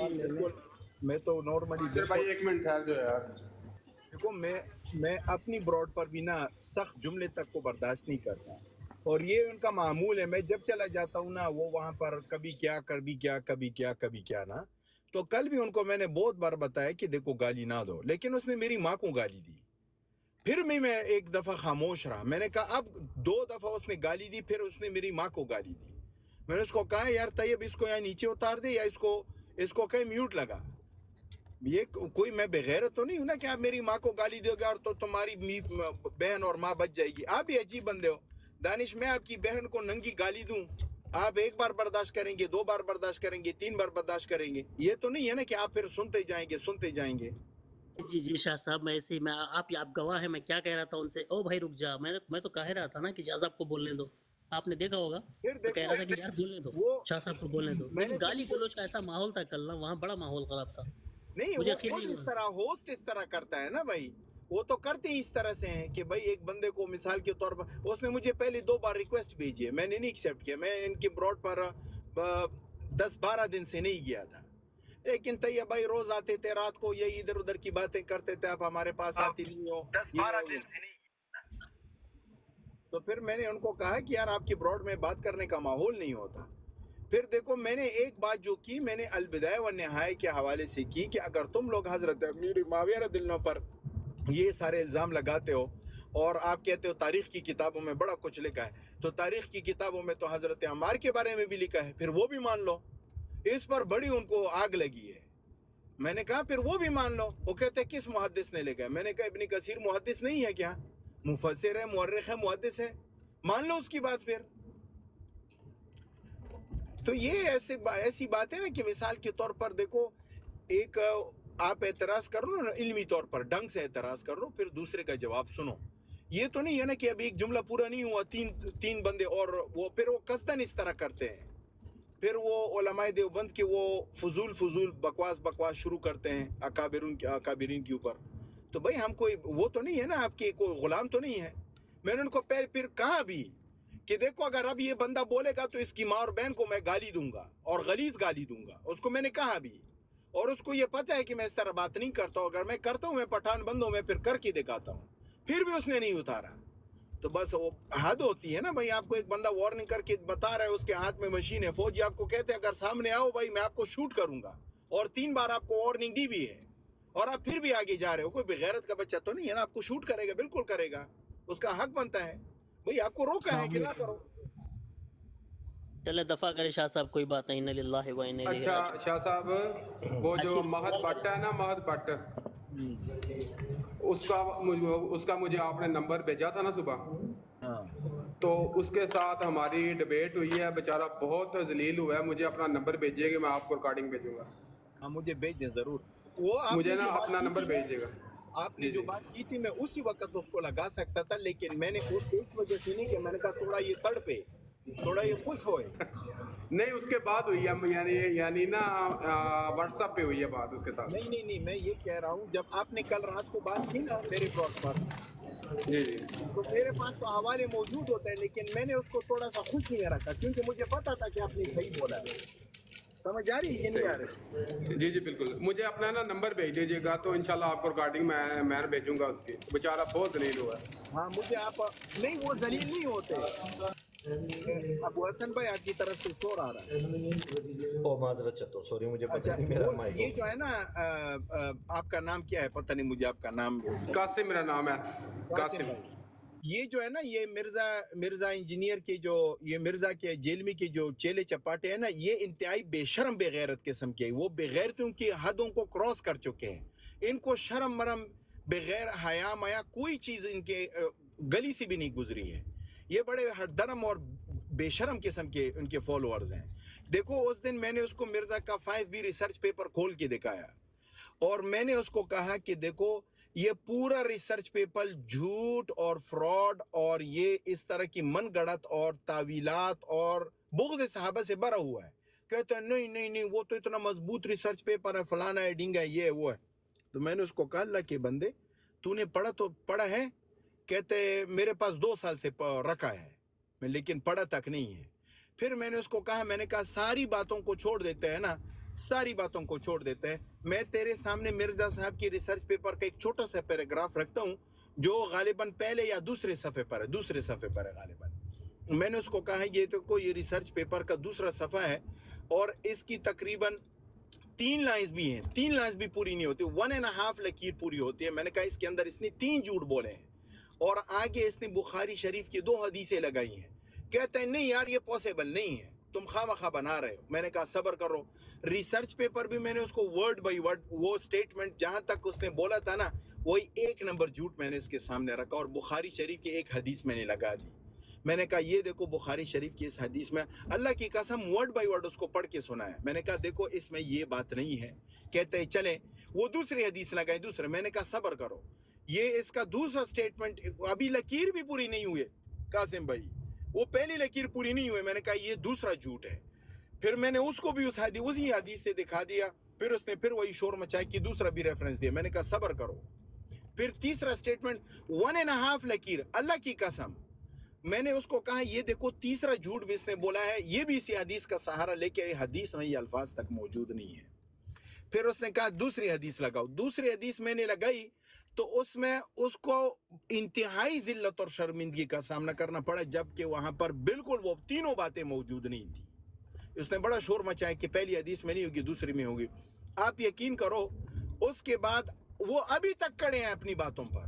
नॉर्मली सर भाई एक मिनट ठहर जाओ यार। देखो मैं अपनी ब्रॉड पर भी ना सख्त जुमले तक को बर्दाश्त नहीं करता, और ये उनका मामूल है। मैं जब चला जाता हूँ ना, वो वहाँ पर कभी क्या ना, तो कल भी उनको मैंने बहुत बार बताया कि देखो गाली ना दो, लेकिन उसने मेरी माँ को गाली दी। फिर भी मैं एक दफ़ा खामोश रहा। मैंने कहा अब 2 दफ़ा उसने गाली दी, फिर उसने मेरी माँ को गाली दी। मैंने उसको कहा यार तैयब इसको यहाँ नीचे उतार दे, या इसको कहीं म्यूट लगा। ये कोई मैं बेगैरत तो नहीं हूं ना कि आप मेरी माँ को गाली दोगे और तो तुम्हारी बहन और माँ बच जाएगी। आप भी अजीब बंदे हो दानिश। मैं आपकी बहन को नंगी गाली दूं, आप 1 बार बर्दाश्त करेंगे, 2 बार बर्दाश्त करेंगे, 3 बार बर्दाश्त करेंगे। ये तो नहीं है ना कि आप फिर सुनते जाएंगे। जी जी शाह साहब, मैं ऐसे मैं आप गवाह हैं, मैं क्या कह रहा था उनसे, ओ भाई रुक जा, मैं तो कह रहा था ना कि शाह साहब को बोलने दो, आपने देखा होगा, तो कह रहा था कि यार बोलने दो, शाह साहब को बोलने दो। लेकिन गाली गलौज का ऐसा माहौल था कल ना, वहाँ बड़ा माहौल खराब था। नहीं वो इस तरह होस्ट इस तरह करता है ना भाई, वो तो करते ही इस तरह से हैं कि भाई एक बंदे को मिसाल के तौर पर उसने मुझे पहले 2 बार रिक्वेस्ट भेजी है, मैंने नहीं एक्सेप्ट किया। मैं इनके ब्रॉड पर 10-12 दिन से नहीं गया था, लेकिन तैयब भाई रोज आते थे, रात को यही इधर उधर की बातें करते थे, आप हमारे पास आती नहीं हो, 10-12 दिन से नहीं। तो फिर मैंने उनको कहा कि यार आपकी ब्रॉड में बात करने का माहौल नहीं होता। फिर देखो मैंने एक बात जो की, मैंने अलबिदाया व निहाया के हवाले से की कि अगर तुम लोग हजरत अमीर मुआविया रदियल्लाहु पर ये सारे इल्ज़ाम लगाते हो और आप कहते हो तारीख़ की किताबों में बड़ा कुछ लिखा है, तो तारीख़ की किताबों में तो हजरत अम्मार के बारे में भी लिखा है, फिर वो भी मान लो। इस पर बड़ी उनको आग लगी है। मैंने कहा फिर वो भी मान लो। वो कहते किस मुहद्दिस ने लिखा है? मैंने कहा इब्न कसीर मुहद्दिस नहीं है क्या? मुफस्सिर है, मुअर्रिख है, मुहद्दिस है, मान लो उसकी बात। फिर तो ये ऐसी बात है ना कि मिसाल के तौर पर देखो, एक आप एतराज कर लो ना इल्मी तौर पर, ढंग से एतराज कर लो, फिर दूसरे का जवाब सुनो। ये तो नहीं है ना कि अभी एक जुमला पूरा नहीं हुआ, तीन बंदे और वो फिर वो कसदन इस तरह करते हैं। फिर वो उलमाए देवबंद के वो फजूल बकवास शुरू करते हैं अकाबिरीन के ऊपर। तो भाई हम कोई वो तो नहीं है ना, आपके कोई गुलाम तो नहीं है। मैंने उनको फिर कहा भी कि देखो अगर अब ये बंदा बोलेगा तो इसकी माँ और बहन को मैं गाली दूंगा और गलीज गाली दूंगा। उसको मैंने कहा भी, और उसको ये पता है कि मैं इस तरह बात नहीं करता हूँ। अगर मैं करता हूँ, मैं पठान बंदों में फिर करके दिखाता हूँ। फिर भी उसने नहीं उतारा। तो बस वो हद होती है ना भाई। आपको एक बंदा वार्निंग करके बता रहा है, उसके हाथ में मशीन है, फौजी आपको कहते हैं अगर सामने आओ भाई मैं आपको शूट करूंगा, और 3 बार आपको वार्निंग दी भी है और आप फिर भी आगे जा रहे हो। कोई बेगैरत का बच्चा तो नहीं है ना, आपको शूट करेगा, बिल्कुल करेगा, उसका हक बनता है भाई। आपको रोका है कि ना करो। चले दफा करे शाह साहब, कोई बात नहीं, इन्ना लिल्लाहि व इन्ना इलैहि राजिऊन। अच्छा शाह साहब, वो जो महद भट्ट है ना, महद भट्ट, उसका मुझे आपने नंबर भेजा था ना सुबह, तो उसके साथ हमारी डिबेट हुई है। बेचारा बहुत जलील हुआ है। मुझे अपना नंबर भेजिएगा, मैं आपको रिकॉर्डिंग भेजूंगा। हाँ मुझे भेजें जरूर। वो मुझे ना अपना नंबर भेजिएगा। आपने जो बात की थी मैं उसी वक्त उसको लगा सकता था, लेकिन मैंने उसको इस वजह से नहीं किया। मैंने कहा थोड़ा ये तड़पे, थोड़ा ये खुश होए। नहीं उसके बाद हुई है, यानी ना व्हाट्सएप पे हुई है बात उसके साथ। नहीं मैं ये कह रहा हूँ, जब आपने कल रात को बात की ना मेरे ब्लॉग पर, जी, तो मेरे पास तो हवाले मौजूद होते हैं, लेकिन मैंने उसको थोड़ा सा खुश नहीं रखा क्योंकि मुझे पता था कि आपने सही बोला। समझ आ रही है नहीं आ रही? जी बिल्कुल। मुझे अपना ना नंबर भेज दीजिएगा, तो इंशाल्लाह आपको रिकॉर्डिंग मैं भेजूंगा उसकी। बेचारा बहुत जलील हुआ है। हाँ मुझे आप नहीं, वो जलील नहीं होते। अबू हसन भाई आपकी तरफ से शोर आ रहा है। ओ माजरत चाहता हूं, सॉरी मुझे पता अच्छा, नहीं मेरा माइक। ये जो है ना आपका नाम क्या है? पता नहीं मुझे आपका नाम। कासिम मेरा नाम है, कासिम। ये जो है ना, ये मिर्जा इंजीनियर के जो, ये मिर्जा के जेलमी के जो चेले चपाटे हैं ना, ये इंतहाई बेशर्म बेगैरत किस्म के, वो बेगैरतों की हदों को क्रॉस कर चुके हैं। इनको शर्म मरम बगैर हया माया कोई चीज़ इनके गली से भी नहीं गुजरी है। ये बड़े हरदरम और बेशर्म किस्म के उनके फॉलोअर्स हैं। देखो उस दिन मैंने उसको मिर्जा का 5B रिसर्च पेपर खोल के दिखाया और मैंने उसको कहा कि देखो ये पूरा रिसर्च पेपर झूठ और फ्रॉड और ये इस तरह की मनगढ़ंत और तावीलात और बुग़्ज़ सहाबा से भरा हुआ है। कहते हैं नहीं नहीं नहीं, वो तो इतना मजबूत रिसर्च पेपर है, फलाना है, ढींगा है, ये है, वो है। तो मैंने उसको कहा अल्लाह के बंदे तूने पढ़ा तो पढ़ा है? कहते मेरे पास 2 साल से रखा है मैं, लेकिन पढ़ा तक नहीं है। फिर मैंने उसको कहा, मैंने कहा सारी बातों को छोड़ देते हैं ना, सारी बातों को छोड़ देते हैं। मैं तेरे सामने मिर्जा साहब की रिसर्च पेपर का एक छोटा सा पैराग्राफ रखता हूँ जो गालिबन पहले या दूसरे सफ़े पर है, दूसरे सफ़े पर है गालिबन। मैंने उसको कहा ये तो कोई ये रिसर्च पेपर का दूसरा सफ़ा है और इसकी तकरीबन 3 लाइन्स भी हैं, 3 लाइन्स भी पूरी नहीं होती, 1.5 लकीर पूरी होती है। मैंने कहा इसके अंदर इसने 3 झूठ बोले हैं और आगे इसने बुखारी शरीफ की 2 हदीसें लगाई हैं। कहते हैं नहीं यार ये पॉसिबल नहीं है, तुम खामखा बना रहे हो। मैंने कहा सब्र करो। रिसर्च पेपर भी मैंने उसको वर्ड बाय वर्ड वो स्टेटमेंट जहां तक उसने बोला था ना, वही 1 नंबर झूठ मैंने इसके सामने रखा और बुखारी शरीफ की एक हदीस मैंने लगा दी। मैंने कहा ये देखो बुखारी शरीफ की इस हदीस में, अल्लाह की कसम वर्ड बाय वर्ड उसको पढ़ के सुनाया। मैंने कहा देखो इसमें ये बात नहीं है। कहते हैं चले वो दूसरी हदीस लगाए दूसरे। मैंने कहा सब्र करो, ये इसका दूसरा स्टेटमेंट अभी लकीर भी पूरी नहीं हुई कासिम भाई, वो पहली लकीर पूरी नहीं हुई। मैंने कहा ये दूसरा झूठ है। फिर मैंने उसको भी उसी हदीस से दिखा दिया। फिर उसने फिर वही शोर मचाया कि दूसरा भी रेफरेंस दिया। मैंने कहा सब्र करो। फिर तीसरा स्टेटमेंट 1.5 लकीर, अल्लाह की कसम। मैंने उसको कहा ये देखो तीसरा झूठ भी इसने बोला है, ये भी इसी हदीस का सहारा लेके हदीस में ये अल्फाज तक मौजूद नहीं है। फिर उसने कहा दूसरी हदीस लगाओ। दूसरी हदीस मैंने लगाई तो उसमें उसको इंतहाई जिल्लत और शर्मिंदगी का सामना करना पड़ा, जबकि वहां पर बिल्कुल वो तीनों बातें मौजूद नहीं थी। उसने बड़ा शोर मचाया कि पहली हदीस में नहीं होगी दूसरी में होगी। आप यकीन करो उसके बाद वो अभी तक खड़े हैं अपनी बातों पर,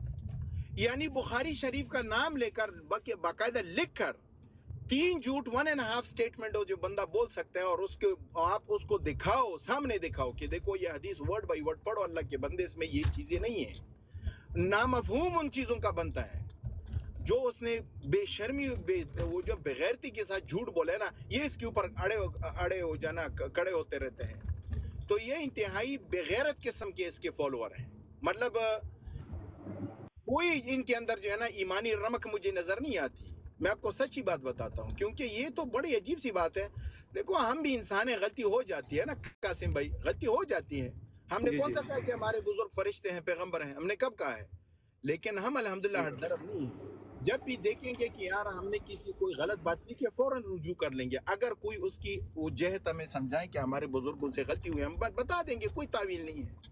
यानी बुखारी शरीफ का नाम लेकर बाकायदा लिख कर 3 झूठ 1.5 स्टेटमेंट हो जो बंदा बोल सकता है और उसके आप उसको दिखाओ, सामने दिखाओ कि देखो ये हदीस वर्ड बाय वर्ड पढ़ो, अल्लाह के बंदे इसमें ये चीजें नहीं है। नामफहूम उन चीजों का बनता है जो उसने बेशर्मी वो जो बेगैरती के साथ झूठ बोले ना, ये इसके ऊपर अड़े हो जाना, कड़े होते रहते हैं। तो ये इंतहाई बेगैरत किस्म के इसके फॉलोअर हैं। मतलब कोई इनके अंदर जो है ना ईमानी रमक मुझे नजर नहीं आती। मैं आपको सच्ची बात बताता हूँ, क्योंकि ये तो बड़ी अजीब सी बात है। देखो हम भी इंसान है, गलती हो जाती है ना कासिम भाई, गलती हो जाती है। हमने कौन सा कहा कि हमारे बुजुर्ग फरिश्ते हैं, पैगंबर हैं? हमने कब कहा है? लेकिन हम अल्हम्दुलिल्लाह हरदरफ नहीं है। जब भी देखेंगे कि यार हमने किसी कोई गलत बात की, फौरन रुजू कर लेंगे। अगर कोई उसकी वजहत हमें समझाए कि हमारे बुजुर्गों से गलती हुई, हम बता देंगे, कोई तावील नहीं है।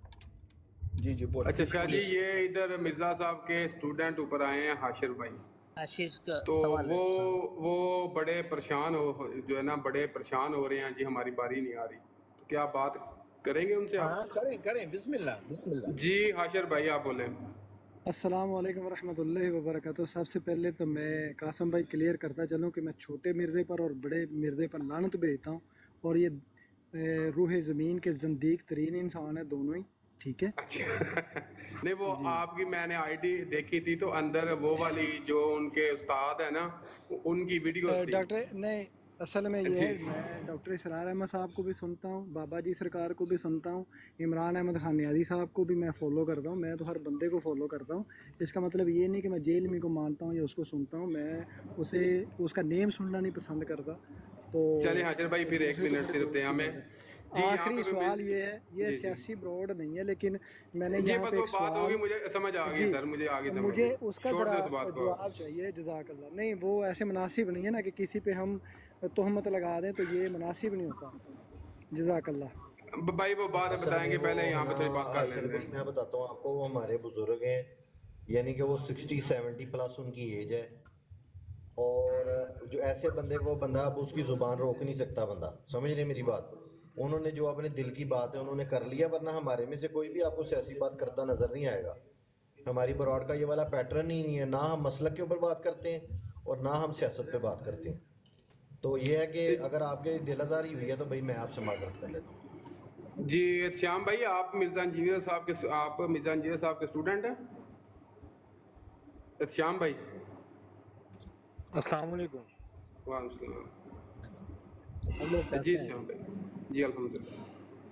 जी जी बोल। अच्छा शाह जी, ये इधर मिर्जा साहब के स्टूडेंट ऊपर आए हैं हाशिर भाई, आशीष का तो सवाल है। वो बड़े परेशान जो है ना बड़े परेशान हो रहे हैं जी, हमारी बारी नहीं आ रही, तो क्या बात करेंगे उनसे आप? हाँ करें बिस्मिल्लाह बिस्मिल्लाह। जी हाशिर भाई आप बोलें। अस्सलाम वालेकुम रहमतुल्लाहि व बरकातहू। सबसे पहले तो मैं कासम भाई क्लियर करता चलूँ कि मैं छोटे मिर्ज़े पर और बड़े मिर्ज़े पर लानत भेजता हूँ, और ये रूह ज़मीन के ज़ंदीक तरीन इंसान है दोनों ही, ठीक है? अच्छा नहीं वो आपकी मैंने आईडी देखी थी तो अंदर वो वाली जो उनके उस्ताद है ना उनकी वीडियो थी। डॉक्टर नहीं, असल में ये है, मैं डॉक्टर इसरार अहमद साहब को भी सुनता हूँ, बाबा जी सरकार को भी सुनता हूँ, इमरान अहमद खान नियाज़ी साहब को भी मैं फॉलो करता हूँ। मैं तो हर बंदे को फॉलो करता हूँ। इसका मतलब ये नहीं कि मैं जेलमी को मानता हूँ या उसको सुनता हूँ, मैं उसे उसका नेम सुनना नहीं पसंद करता। तो चलिए हाशिर भाई फिर 1 मिनट सिर्फ दें हमें। आखिरी सवाल ये है, ये सियासी ब्रॉड नहीं है, लेकिन मैंने यहाँ पे एक बात होगी, मुझे समझ आ गई सर, मुझे आगे समझ मुझे उसका जवाब चाहिए। जज़ाकल्लाह। नहीं वो ऐसे मुनासिब नहीं है ना कि किसी पे हम तोहमत लगा दें, तो ये मुनासिब नहीं होता। जज़ाकल्लाह भाई वो बात बताएंगे, पहले यहाँ पे थोड़ी बात कर लेते हैं। मैं बताता हूँ आपको, वो हमारे बुजुर्ग हैं, यानी कि वो 60-70 प्लस उनकी एज है, और जो ऐसे बंदे को बंदा अब उसकी ज़ुबान रोक नहीं सकता बंदा, समझ रहे मेरी बात? उन्होंने जो अपने दिल की बात है उन्होंने कर लिया, वरना हमारे में से कोई भी आपको सियासी बात करता नजर नहीं आएगा। हमारी ब्रॉड का ये वाला पैटर्न ही नहीं है, ना हम मसलक के ऊपर बात करते हैं और ना हम सियासत पे बात करते हैं। तो ये है कि अगर आपके दिल आज़ारी हुई है तो भाई मैं आपसे माजरत कर लेता हूँ। जी श्याम भाई, आप मिर्ज़ा इंजीनियर साहब के स्टूडेंट हैं? श्याम भाई, अस्सलाम वालेकुम। वालेकुम हम लोग सलाम। जी कैसे हैं? श्याम भाई, जी अल्हम्दुलिल्लाह।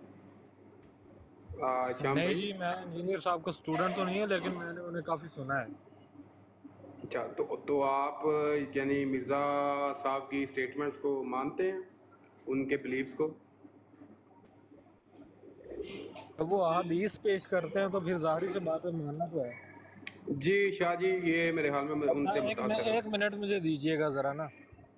श्याम नहीं भाई, जी, मैं इंजीनियर साहब का स्टूडेंट तो नहीं है, लेकिन मैंने उन्हें काफ़ी सुना है। अच्छा तो आप यानी मिर्ज़ा साहब की स्टेटमेंट्स को मानते हैं, उनके बिलीव्स को? तो वो हदीस पेश करते हैं तो फिर ज़ाहिर सी बात है, मानना तो है। जी शाह जी, ये मेरे ख्याल में मैं अच्छा, उनसे मुतासिर हूँ। एक मिनट मुझे दीजिएगा ज़रा ना।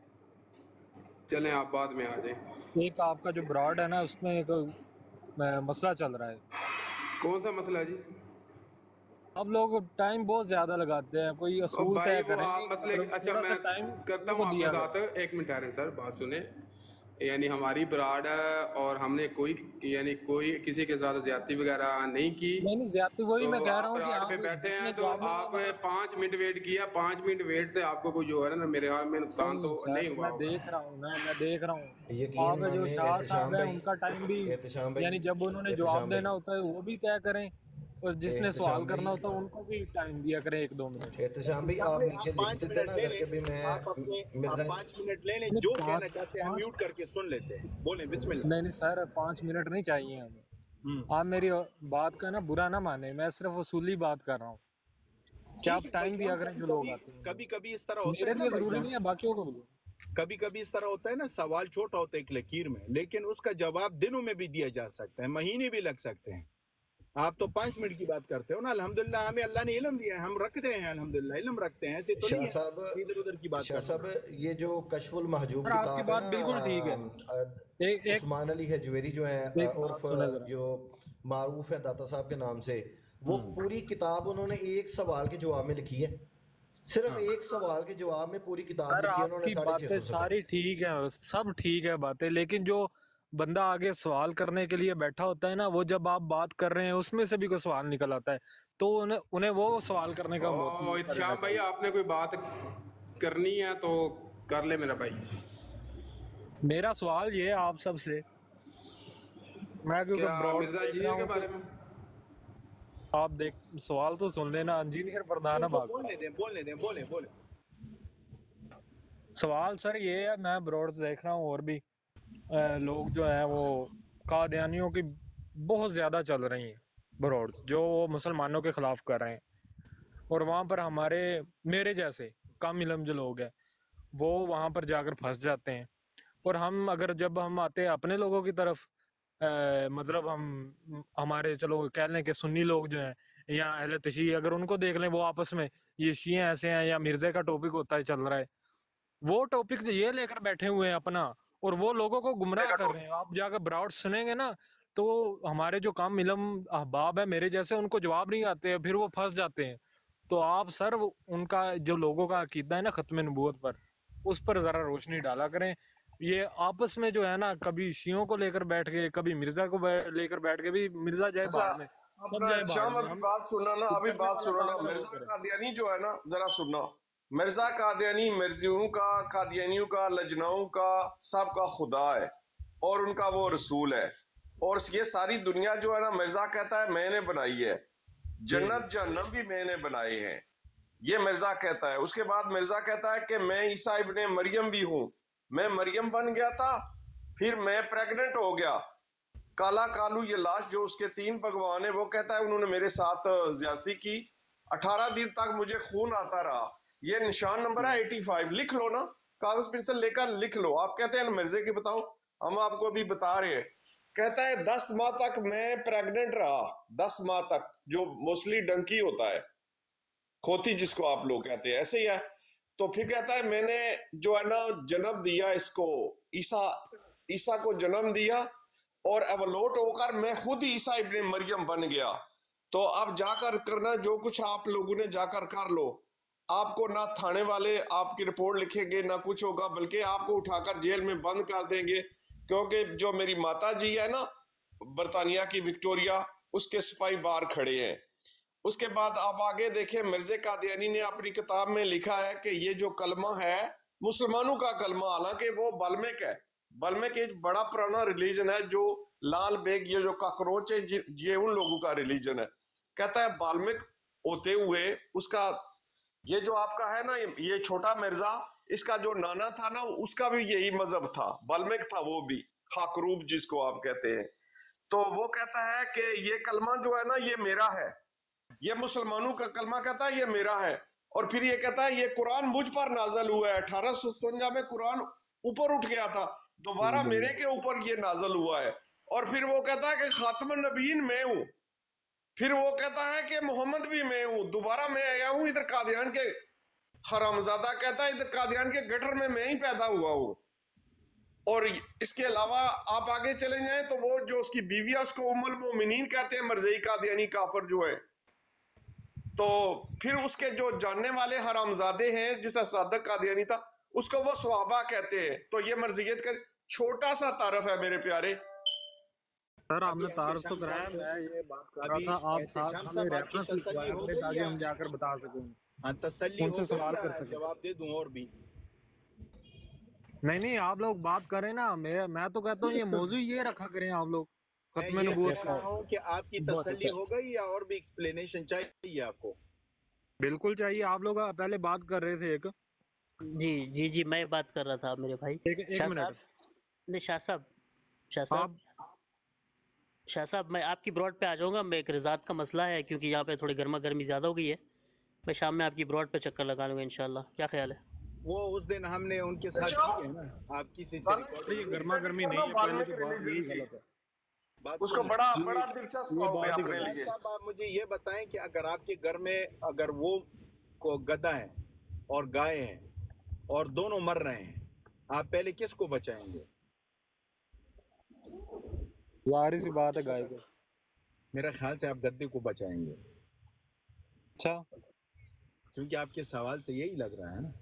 चलें आप बाद में आ जाएं। एक आपका जो ब्रॉड है ना, उसमें एक मसला चल रहा है। कौन सा मसला है जी? अब लोग टाइम बहुत ज़्यादा लगाते हैं, कोई और असूल भाई तय वो करेंगे आप मसले और अच्छा थोड़ा सा मैं टाइम करता हूँ उनको आपके दिया साथ, गया। एक मिनट ठहरे सर, बात सुने। यानी हमारी ब्राड है और हमने कोई किसी के साथ ज्यादती वगैरह नहीं की। नहीं ज्यादा वही तो मैं कह आप रहा हूँ कि ब्राड पे आप बैठे जितने हैं तो जवाब आप 5 मिनट वेट किया, 5 मिनट वेट से आपको कोई जो है ना मेरे हाल में नुकसान तो सर, नहीं हुआ मैं होगा। देख रहा हूँ ना, मैं देख रहा हूँ। यकीन आप जो माने शाह साहब है, भाई, उनका टाइम भी एहतशाम यानी भाई, जब उन्होंने जवाब एहतशाम भाई, देना होता है वो भी तय करें, और जिसने सवाल एहतशाम करना भाई, होता है उनको भी टाइम दिया करें 1-2 मिनट। एहतशाम भाई, आप नीचे आप 5 लिखते थे मिनट ना ले अगर कभी लें, आप मिर्जा 5 मिनट ले लें, नहीं, जो पाँच कहना चाहते हैं हम पाँच म्यूट करके सुन लेते हैं, बोलें बिस्मिल्लाह। नहीं सर, 5 मिनट नहीं चाहिए हमें। आप मेरी बात का ना बुरा ना माने, मैं सिर्फ उसूली बात कर रहा हूँ कि आप ठीक है टाइम दिया भाईजान, करें जो लोग आते हैं। कभी कभी इस तरह होता मेरे है ना लिए जरूरी भाईजान, नहीं है, बाकियों को बोलो। कभी कभी इस तरह होता है ना, सवाल छोटा होता है एक लकीर में, लेकिन उसका जवाब दिनों में भी दिया जा सकता है, महीने भी लग सकते हैं। आप तो 5 मिनट की बात करते हो ना। अल्हम्दुलिल्लाह हमें अल्लाह ने इल्म दिया है, हम रखते हैं, अल्हम्दुलिल्लाह इल्म रखते हैं, ऐसे तो शाह नहीं है साहब, इधर उधर की बात शाह साहब, ये जो कशफुल महजूब सर, आपकी किताब है बात ना, बिल्कुल ठीक है। एक उस्मान अली हजवेरी जो है एक बात उर्फ सुने जरा। जो मारूफ है दाता साहब के नाम से, वो पूरी किताब उन्होंने एक सवाल के जवाब में लिखी है। सिर्फ एक सवाल के जवाब में पूरी किताब सर, लिखी है उन्होंने, आपकी 650 बातें सफ़ा। सारी ठीक है, सब ठीक है बातें, लेकिन जो बंदा आगे सवाल करने के लिए बैठा होता है ना, वो जब आप बात कर रहे हैं उसमें से भी कोई सवाल निकल आता है, तो उन्हें वो सवाल करने का मौका देना श्याम भाई, चाहिए। आपने कोई बात करनी है तो कर ले मेरा भाई। मेरा सवाल ये है आप सबसे, मैं क्योंकि क्या ब्रॉड मिर्जा देख जी रहा के हूँ, बारे में? आप देख सवाल तो सुन लेना, इंजीनियर प्रधान उनको बात। बोलने दें, बोलने दें, बोले बोले। सवाल सर ये है, मैं ब्रॉड देख रहा हूँ और भी लोग जो है वो कादियानियों की बहुत ज़्यादा चल रही हैं ब्रॉड, जो मुसलमानों के ख़िलाफ़ कर रहे हैं, और वहाँ पर हमारे मेरे जैसे कम इल्म जो लोग हैं वो वहाँ पर जाकर फंस जाते हैं। और हम अगर जब हम आते हैं अपने लोगों की तरफ, मतलब हम हमारे चलो कह लें कि सुन्नी लोग जो हैं या अहले तशय्युह, अगर उनको देख लें, वो आपस में ये शिया ऐसे हैं या मिर्ज़े का टॉपिक होता है चल रहा है, वो टॉपिक ये लेकर बैठे हुए हैं अपना, और वो लोगों को गुमराह कर रहे हैं। आप जाकर ब्रॉड सुनेंगे ना, तो हमारे जो कम इल्म अहबाब है मेरे जैसे, उनको जवाब नहीं आते हैं, फिर वो फंस जाते हैं। तो आप सर उनका जो लोगों का अकीदा है ना ख़त्म नबूवत पर, उस पर ज़रा रोशनी डाला करें। ये आपस में जो है ना, कभी शियों को लेकर बैठ गए, कभी मिर्ज़ा को लेकर बैठ गए, भी मिर्ज़ा जाए अच्छा, बाहर में, सब अपना जाए शाम बाहर में, अभी हम बात सुनना ना, अभी करने बात वाला सुनो ना। काम है वो मिर्जा करें। कादियानी जो है ना, जरा सुनना। मिर्जा कादियानी मिर्जियों का, कादियानियों का, लजनाओं का, सबका खुदा है और उनका वो रसूल है। और ये सारी दुनिया जो है ना, मिर्जा कहता है मैंने बनाई है, जन्नत जहन्नम भी मैंने बनाए हैं, ये मिर्जा कहता है। उसके बाद मिर्जा कहता है कि मैं ईसा इब्ने मरियम भी हूं, मैं मरियम बन गया था, फिर मैं प्रेग्नेंट हो गया। काला कालू, ये लाश जो उसके 3 भगवान है, वो कहता है उन्होंने मेरे साथ ज्यादती की, 18 दिन तक मुझे खून आता रहा। ये निशान नंबर है 85, लिख लो ना, कागज पेंसिल लेकर लिख लो। आप कहते हैं मिर्जे की बताओ, हम आपको अभी बता रहे हैं। कहता है 10 माह तक मैं प्रेग्नेंट रहा, 10 माह तक, जो मोस्टली डंकी होता है, खोती जिसको आप लोग कहते हैं, ऐसे ही है। तो फिर कहता है मैंने जो है ना जन्म दिया इसको, ईसा को जन्म दिया, और अवलोट होकर मैं खुद ही ईसा इब्ने मरियम बन गया। तो अब जाकर करना जो कुछ आप लोगों ने जाकर कर लो। आपको ना थाने वाले आपकी रिपोर्ट लिखेंगे ना कुछ होगा, बल्कि आपको उठाकर जेल में बंद कर देंगे, क्योंकि जो मेरी माता जी है ना बरतानिया की विक्टोरिया, उसके सिपाही बाहर खड़े हैं। उसके बाद आप आगे देखें, मिर्ज़ा कादियानी ने अपनी किताब में लिखा है कि ये जो कलमा है मुसलमानों का कलमा, हालांकि वो बल्मिक है। बल्मिक एक बड़ा पुराना रिलीजन है, जो लाल बेग ये जो काकरोच है ये उन लोगों का रिलीजन है। कहता है बाल्मिक होते हुए उसका ये जो आपका है ना ये छोटा मिर्जा, इसका जो नाना था ना उसका भी यही मजहब था, बल्मिक था वो भी, खाकरूब जिसको आप कहते हैं। तो वो कहता है कि ये कलमा जो है ना ये मेरा है, ये मुसलमानों का कलमा कहता है ये मेरा है। और फिर ये कहता है ये कुरान मुझ पर नाजल हुआ है, 1857 में कुरान ऊपर उठ गया था, दोबारा मेरे के ऊपर ये नाजल हुआ है। और फिर वो कहता है कि खातमुन नबीन मैं हूं, फिर वो कहता है कि मोहम्मद भी मैं हूं, दोबारा मैं आया हूं इधर कादियान के, हरामजादा कहता है इधर कादियान के गटर में मैं ही पैदा हुआ हूं। और इसके अलावा आप आगे चले जाएं तो वो जो उसकी बीवी है उसको उम्मुल मोमिनीन कहते हैं, मरज़ई कादियानी काफिर जो है। तो फिर उसके जो जानने वाले हरामजादे हैं जिसका सादक कादियानी था उसको वो सहाबा कहते हैं। तो ये मर्जियत का छोटा सा तारफ है मेरे प्यारे। सर आपने तारफ तो कराया, मैं ये बात कर रहा था आप साथ हमें रेफरेंस लिखवाएं हमें ताकि हम जाकर बता सकें। हाँ तसल्ली उनसे सवाल कर सकें, जवाब दे दूं। और भी नहीं आप लोग बात करें ना, मैं तो कहता हूँ ये मौजू ये रखा करें आप लोग खत्म नबूवत का। कि आपकी तसल्ली हो गई या और भी एक्सप्लेनेशन चाहिए आपको? बिल्कुल चाहिए। आप लोग पहले बात कर रहे थे एक जी जी जी मैं बात कर रहा था मेरे भाई शाह साहब। नहीं शाह साहब मैं आपकी ब्रॉड पे आ जाऊंगा। मैं एक रिजात का मसला है क्योंकि यहाँ पे थोड़ी गर्मा गर्मी ज़्यादा हो गई है। मैं शाम में आपकी ब्रॉड पे चक्कर लगा लूँगा इंशाल्लाह। क्या ख्याल है? वो उस दिन हमने उनके साथ की है ना, आप किसी से गर्मा गर्मी नहीं है, पहले तो बात यही गलत है। उसको बड़ा दिलचस्प हो गया अपने लिए। साहब आप मुझे ये बताएं कि अगर आपके घर में अगर वो को गधा है और गाय है और दोनों मर रहे हैं, आप पहले किसको बचाएंगे? जाहिर सी बात है गाय को। मेरा ख्याल से आप गद्दे को बचाएंगे। अच्छा, क्योंकि आपके सवाल से यही लग रहा है ना।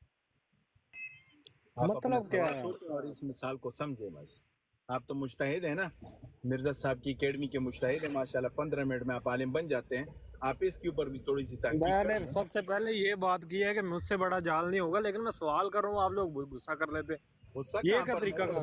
मतलब क्या है? और इस मिसाल को समझे बस। आप तो मुजतहिद है ना, मिर्जा साहब की एकेडमी के मुजतहिद है माशाल्लाह। 15 मिनट में आप आलिम बन जाते हैं। आप इसके ऊपर भी थोड़ी सी ताकीद मैंने सबसे पहले ये बात की है कि मुझसे बड़ा जाल नहीं होगा, लेकिन मैं सवाल कर रहा हूँ, आप लोग गुस्सा कर लेते हैं। ये क्या तरीका कर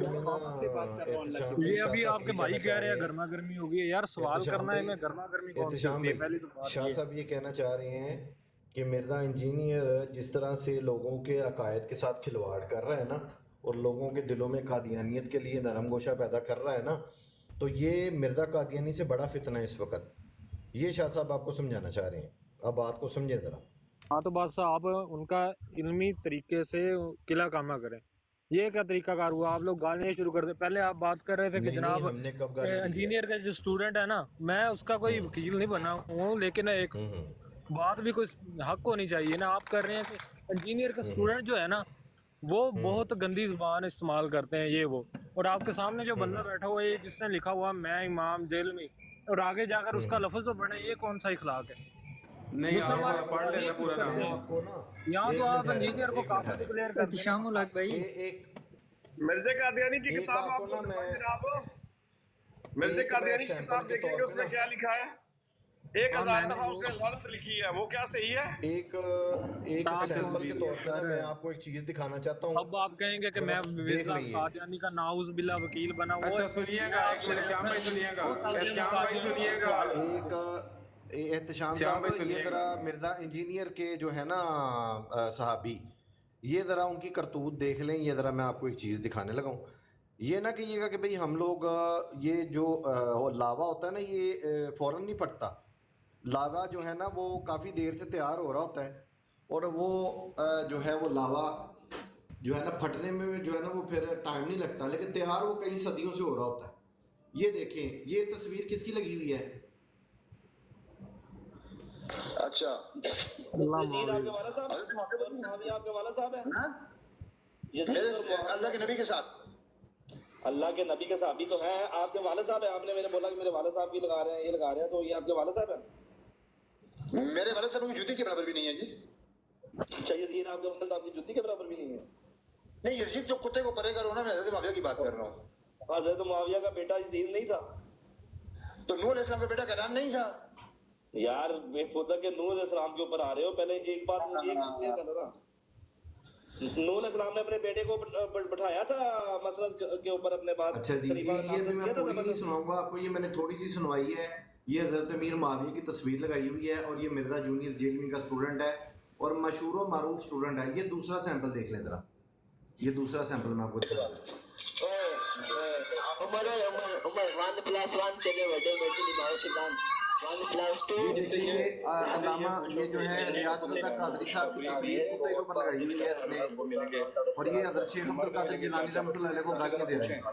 ये अभी आपके भाई कह रहे हैं गर्मा गर्मी होगी यार, सवाल करना है मैं गर्मा गर्मी कौन सी होती है? पहली तो बात शाह साहब ये कहना चाह रहे हैं कि मिर्जा इंजीनियर जिस तरह से लोगों के अकायद के साथ खिलवाड़ कर रहा है ना और लोगों के दिलों में कादियानियत के लिए नरम गोशा पैदा कर रहा है ना, तो ये मिर्जा कादियानी से बड़ा फितना है इस वक्त। ये शाह साहब आपको समझाना चाह रहे हैं, अब बात को समझे ज़रा। हाँ तो बस आप उनका इल्मी तरीके से किला कामा करें। ये क्या तरीका कार हुआ? आप लोग गालियाँ शुरू कर दे। पहले आप बात कर रहे थे कि जनाब इंजीनियर का जो स्टूडेंट है ना, मैं उसका कोई वकील नहीं बना हूँ, लेकिन एक बात भी कुछ हक होनी चाहिए ना। आप कर रहे हैं कि इंजीनियर का स्टूडेंट जो है ना वो बहुत गंदी जुबान इस्तेमाल करते हैं ये वो, और आपके सामने जो बंदा बैठा हुआ है जिसने लिखा हुआ मैं इमाम जेल में, और आगे जाकर उसका लफ्ज तो पढ़े, ये कौन सा इखलाक है? नहीं आप पढ़ लेना पूरा नाम। यहाँ तो आप इंजीनियर को काफी डिक्लेयर करते हैं। भाई मिर्ज़ा कादियानी की किताब आपको जनाब, मिर्ज़ा कादियानी की किताब देखेंगे उसमें क्या लिखा है? 1000 दफा उसने लानत लिखी है, वो क्या सही है? एक सैंपल के तौर पर मैं आपको एक चीज दिखाना चाहता हूँ। अब आप कहेंगे कि मैं कादियानी का नाउज बिल्ला वकील बना हुआ। अच्छा सुनिएगा, एक मिनट श्याम भाई सुनिएगा, श्याम भाई सुनिएगा, एक एहतशाम साहब ये जरा मिर्जा इंजीनियर के जो है ना सहाबी, ये ज़रा उनकी करतूत देख लें। ये ज़रा मैं आपको एक चीज़ दिखाने लगा हूँ। ये ना कहिएगा कि भाई हम लोग ये जो लावा होता है ना ये फ़ौरन नहीं फटता। लावा जो है ना वो काफ़ी देर से तैयार हो रहा होता है, और वो जो है वो लावा जो है ना फटने में जो है ना वो फिर टाइम नहीं लगता, लेकिन तैयार वो कई सदियों से हो रहा होता है। ये देखें, ये तस्वीर किसकी लगी हुई है? अच्छा आपके वाला साहब, आपके वाला साहब है ये अल्लाह के नबी के साथ, अल्लाह के नबी के साहब भी तो हैं। आपके वाला साहब है, आपने मेरे बोला कि मेरे वाला साहब भी लगा रहे हैं, ये लगा रहे हैं, तो ये आपके वाला साहब है? मेरे वाला साहब की जूती के बराबर भी नहीं है जी। अच्छा यजीद आपके वाला साहब की जूती के बराबर भी नहीं है? नहीं यजीद जो कुत्ते को परे करो ना, मैं हज़रत मुआविया की बात कर रहा हूँ। हज़रत मुआविया का बेटा यजीद नहीं था? तो नूह अलैहिस्सलाम का बेटा का नाम नहीं था? यार बेखुदा के नूह अलैहिस्सलाम के ऊपर आ रहे हो। पहले एक बात ये करो ना, नूह अलैहिस्सलाम ने अपने बेटे को बैठाया था मसलन के ऊपर अपने बात। अच्छा जी, ये भी मैं पूरी नहीं सुनाऊंगा आपको, ये मैंने थोड़ी सी सुनवाई है। ये हजरत अमीर माविया की तस्वीर लगाई हुई है और ये मिर्जा जूनियर जेलमी का स्टूडेंट है और मशहूर व मारूफ स्टूडेंट है। ये दूसरा सैंपल देख लें जरा, ये दूसरा सैंपल मैं आपको दिखा दूं। उमर 1+1 चले बड़े बेटे निभाओ चलान 1+2। ये अल्लामा ये जो है रियाज सुल्तान कादरी साहब की तस्वीर कुत्ते के ऊपर लगाई हुई है इसने, और ये हजरत शेख अब्दुल कादिर जिलानी रहमतुल्लाह अलैह को गालियां दे रहे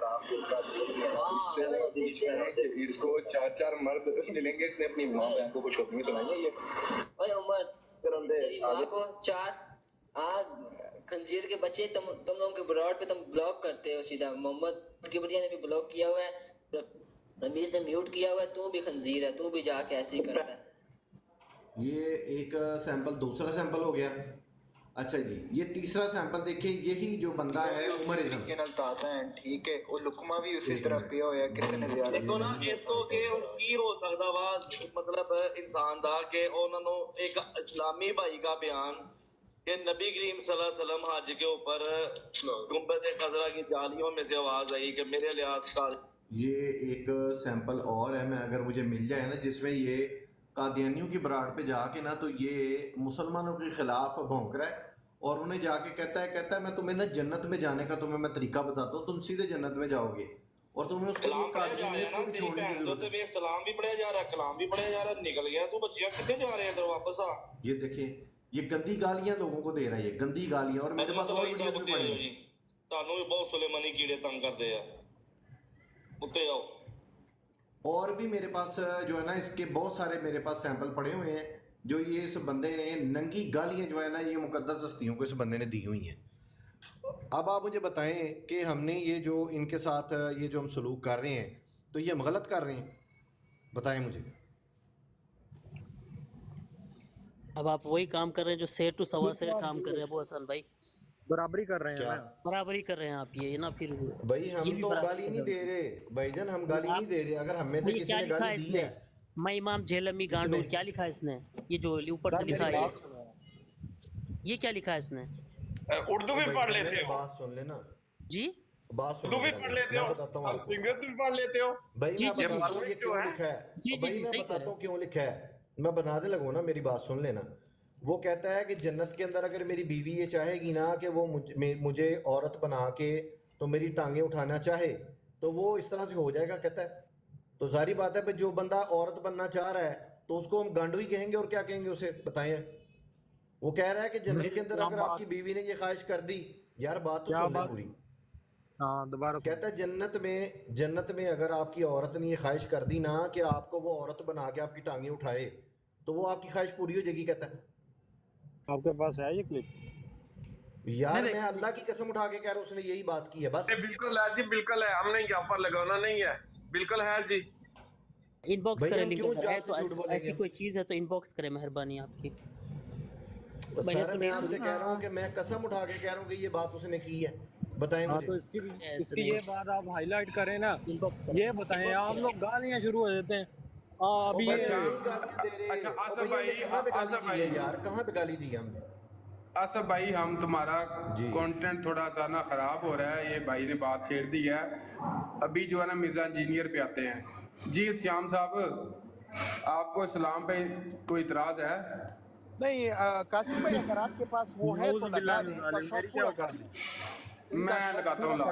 हैं। इसको 4 मर्द मिलेंगे, इसने अपनी मां बहन को कुछ हुक्म सुनाई है। ये ओए उमर तेरी मां को 4 खंजीर के बच्चे तुम लोगों के ब्रॉड पे तुम ब्लॉक करते हो सीधा। मोहम्मद की बढ़िया ने भी ब्लॉक किया हुआ है, रमीज ने म्यूट किया हुआ है, तू भी खंजीर है, तू भी जाके ऐसे ही करता है। ये एक सैंपल, दूसरा सैंपल हो गया। अच्छा जी, ये तीसरा सैंपल देखिए, यही जो बंदा है उमरिज्म के नाल ताता है, ठीक है, वो लुकमा भी उसी तरह पिया होया किसी ने ज्यादा देखो ना इसको के की हो सकदा वा मतलब इंसान दा के उन्होंने एक इस्लामी भाई का बयान कि नबी करीम सल्लल्लाहु अलैहि वसल्लम हज के ऊपर गुंबद खजरा की जालियों में से आवाज आई कि मेरे लिहाज का। ये एक सैंपल और है, मैं अगर मुझे मिल जाए ना, जिसमें ये कादियानियों की बराड़ पे जाके ना तो ये मुसलमानों के खिलाफ भौंक रहा है और उन्हें जाके कहता है मैं तुम्हें ना जन्नत में जाने का तुम्हें मैं तरीका बताता हूँ, तुम सीधे जन्नत में जाओगे और तुम्हें उसको छोड़ने की जरूरत है। सलाम भी पढ़ा जा रहा है, कलाम भी पढ़ा जा रहा है, निकल गया तू बच्चियां कितने जा रहे हैं इधर वापस आ। ये देखिए, ये गंदी गालियां लोगों को दे रहा है, ये गंदी गालियां। और मेरे पास और वीडियोस भी पड़ी हैं। तानू भी बहुत सुलेमानी कीड़े तंग करते हैं, उत्ते आओ। और भी मेरे पास जो है ना इसके बहुत सारे मेरे पास सैंपल पड़े हुए हैं जो ये इस बंदे ने नंगी गालियां जो है ना ये मुकद्दस हस्तियों को इस बंदे ने दी हुई हैं। अब आप मुझे बताएं कि हमने ये जो इनके साथ ये जो हम सलूक कर रहे हैं तो ये हम गलत कर रहे हैं, बताएं मुझे। अब आप वही काम कर रहे हैं जो शेर टू सवा शेर काम कर रहे हैं अबू हसन भाई, बराबरी कर रहे हैं, बराबरी कर रहे हैं आप। ये ना फिर भाई हम तो गाली नहीं दे रहे भाईजान, हम गाली नहीं दे रहे। अगर हमें से किसी ने गाली दी है, मैं इमाम जेलमी गांडू, क्या लिखा है इसने? ये जो ऊपर से लिखा है ये क्या लिखा है इसने? उर्दू भी पढ़ लेते हो? बात सुन लेना जी, बात सुन, उर्दू भी पढ़ लेते हो, संस्कृत भी पढ़ लेते हो भाई। मैं बताता हूँ ये क्यों लिखा है, भाई मैं बताता हूँ क्यों लिखा है, मैं बताने लगूँ ना, मेरी बात सुन लेना। वो कहता है कि जन्नत के अंदर अगर मेरी बीवी ये चाहेगी ना कि वो मुझे औरत बना के तो मेरी टांगे उठाना चाहे तो वो इस तरह से हो जाएगा, कहता है। तो जारी बात है भाई, जो बंदा औरत बनना चाह रहा है तो उसको हम गांडू ही कहेंगे और क्या कहेंगे उसे, बताएं। वो कह रहा है कि जन्नत के अंदर अगर आपकी बीवी ने ये ख्वाहिश कर दी, यार बात तो सुन ले पूरी। हाँ दोबारा कहता है जन्नत में अगर आपकी औरत ने ये ख्वाहिश कर दी ना कि आपको वो औरत बना के आपकी टांगे उठाए तो वो आपकी ख्वाहिश पूरी हो जाएगी, कहता है। आपके पास है ये क्लिप? यार मैं अल्लाह की कसम उठा के कह रहा हूँ, उसने यही बात की है बस। बिल्कुल है जी, बिल्कुल है, हमने यहाँ पर लगाना नहीं है, बिल्कुल है जी। इनबॉक्स करें लिंक है तो ऐसी कोई चीज है तो इनबॉक्स करें, मेहरबानी आपकी। सर मैं आपसे कह रहा हूँ कि मैं कसम उठा के कह रहा हूँ कि ये बात उसने की है, बताएं मुझे। तो इसकी ये बात आप हाईलाइट करें ना, ये बताएं। आप लोग गालियाँ शुरू हो जाते हैं अभी। अच्छा आसफ भाई यार कहाँ पे गाली दी हमने? आसफ भाई हम तुम्हारा कंटेंट थोड़ा सा ना खराब हो रहा है, ये भाई ने बात छेड़ दी है। अभी जो है ना मिर्जा इंजीनियर पे आते हैं। जी श्याम साहब, आपको इस्लाम पे कोई इतराज है? नहीं कासिम भाई, अगर आपके पास वो है तो लगा दें, शौक पूरा कर लें। मैं लगाता हूँ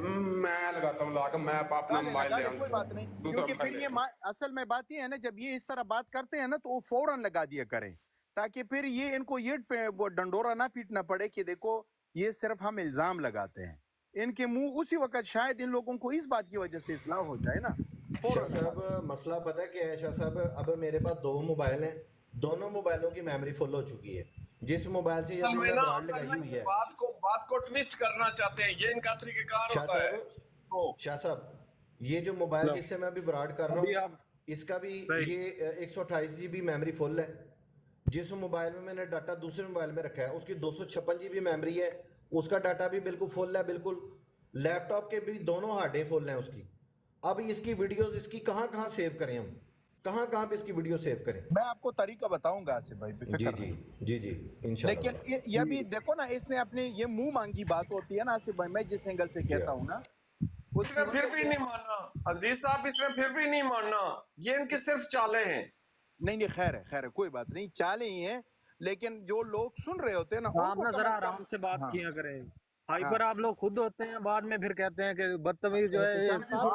लाके, मैं अपना मोबाइल ले आऊँ। कोई बात नहीं, क्योंकि फिर ये असल में बात ये है ना, जब ये इस तरह बात करते हैं ना तो वो फौरन लगा दिया करें, ताकि फिर ये इनको ये वो डंडोरा ना पीटना पड़े कि देखो ये सिर्फ हम इल्जाम लगाते हैं। इनके मुंह उसी वक्त शायद इन लोगों को इस बात की वजह से इस्लाह हो जाए ना। शाह साहब मसला पता है क्या है शाह साहब? अब मेरे पास 2 मोबाइल हैं, दोनों मोबाइलों की मेमोरी फुल हो चुकी है। जिस मोबाइल से ये लगाई हुई है, बात को ट्विस्ट करना चाहते हैं, ये इनका तरीकाकार होता है। शाह साहब, ये जो मोबाइल जिससे मैं अभी ब्राड कर रहा हूँ, इसका भी ये 128 GB मेमोरी फुल है। जिस मोबाइल में मैंने डाटा दूसरे मोबाइल में रखा है उसकी 256 GB मेमोरी है, उसका डाटा भी बिल्कुल फुल है, बिल्कुल। लैपटॉप के भी दोनों हार्डें फुल हैं उसकी। अब इसकी वीडियोस इसकी कहाँ सेव करें हम? कहाँ कहाँ पे इसकी वीडियो सेव करें? मैं आपको तरीका बताऊंगा आसिफ भाई, जी बेफिक्र जी रहिए। जी जी इंशाल्लाह। लेकिन ये भी देखो ना, इसने अपने ये मुंह मांगी बात होती है ना आसिफ भाई, मैं जिस एंगल से कहता हूँ ना, इसने फिर भी नहीं माना अजीज साहब, इसने फिर भी नहीं माना। ये इनकी सिर्फ चालें हैं। नहीं खैर है कोई बात नहीं, चाले ही हैं, लेकिन जो लोग सुन रहे होते हैं ना आप उनको ना कम जरा से कम आराम से बात हाँ किया करें। हाइपर आप लोग खुद होते हैं, बाद में फिर कहते हैं कि बदतमीज जो है।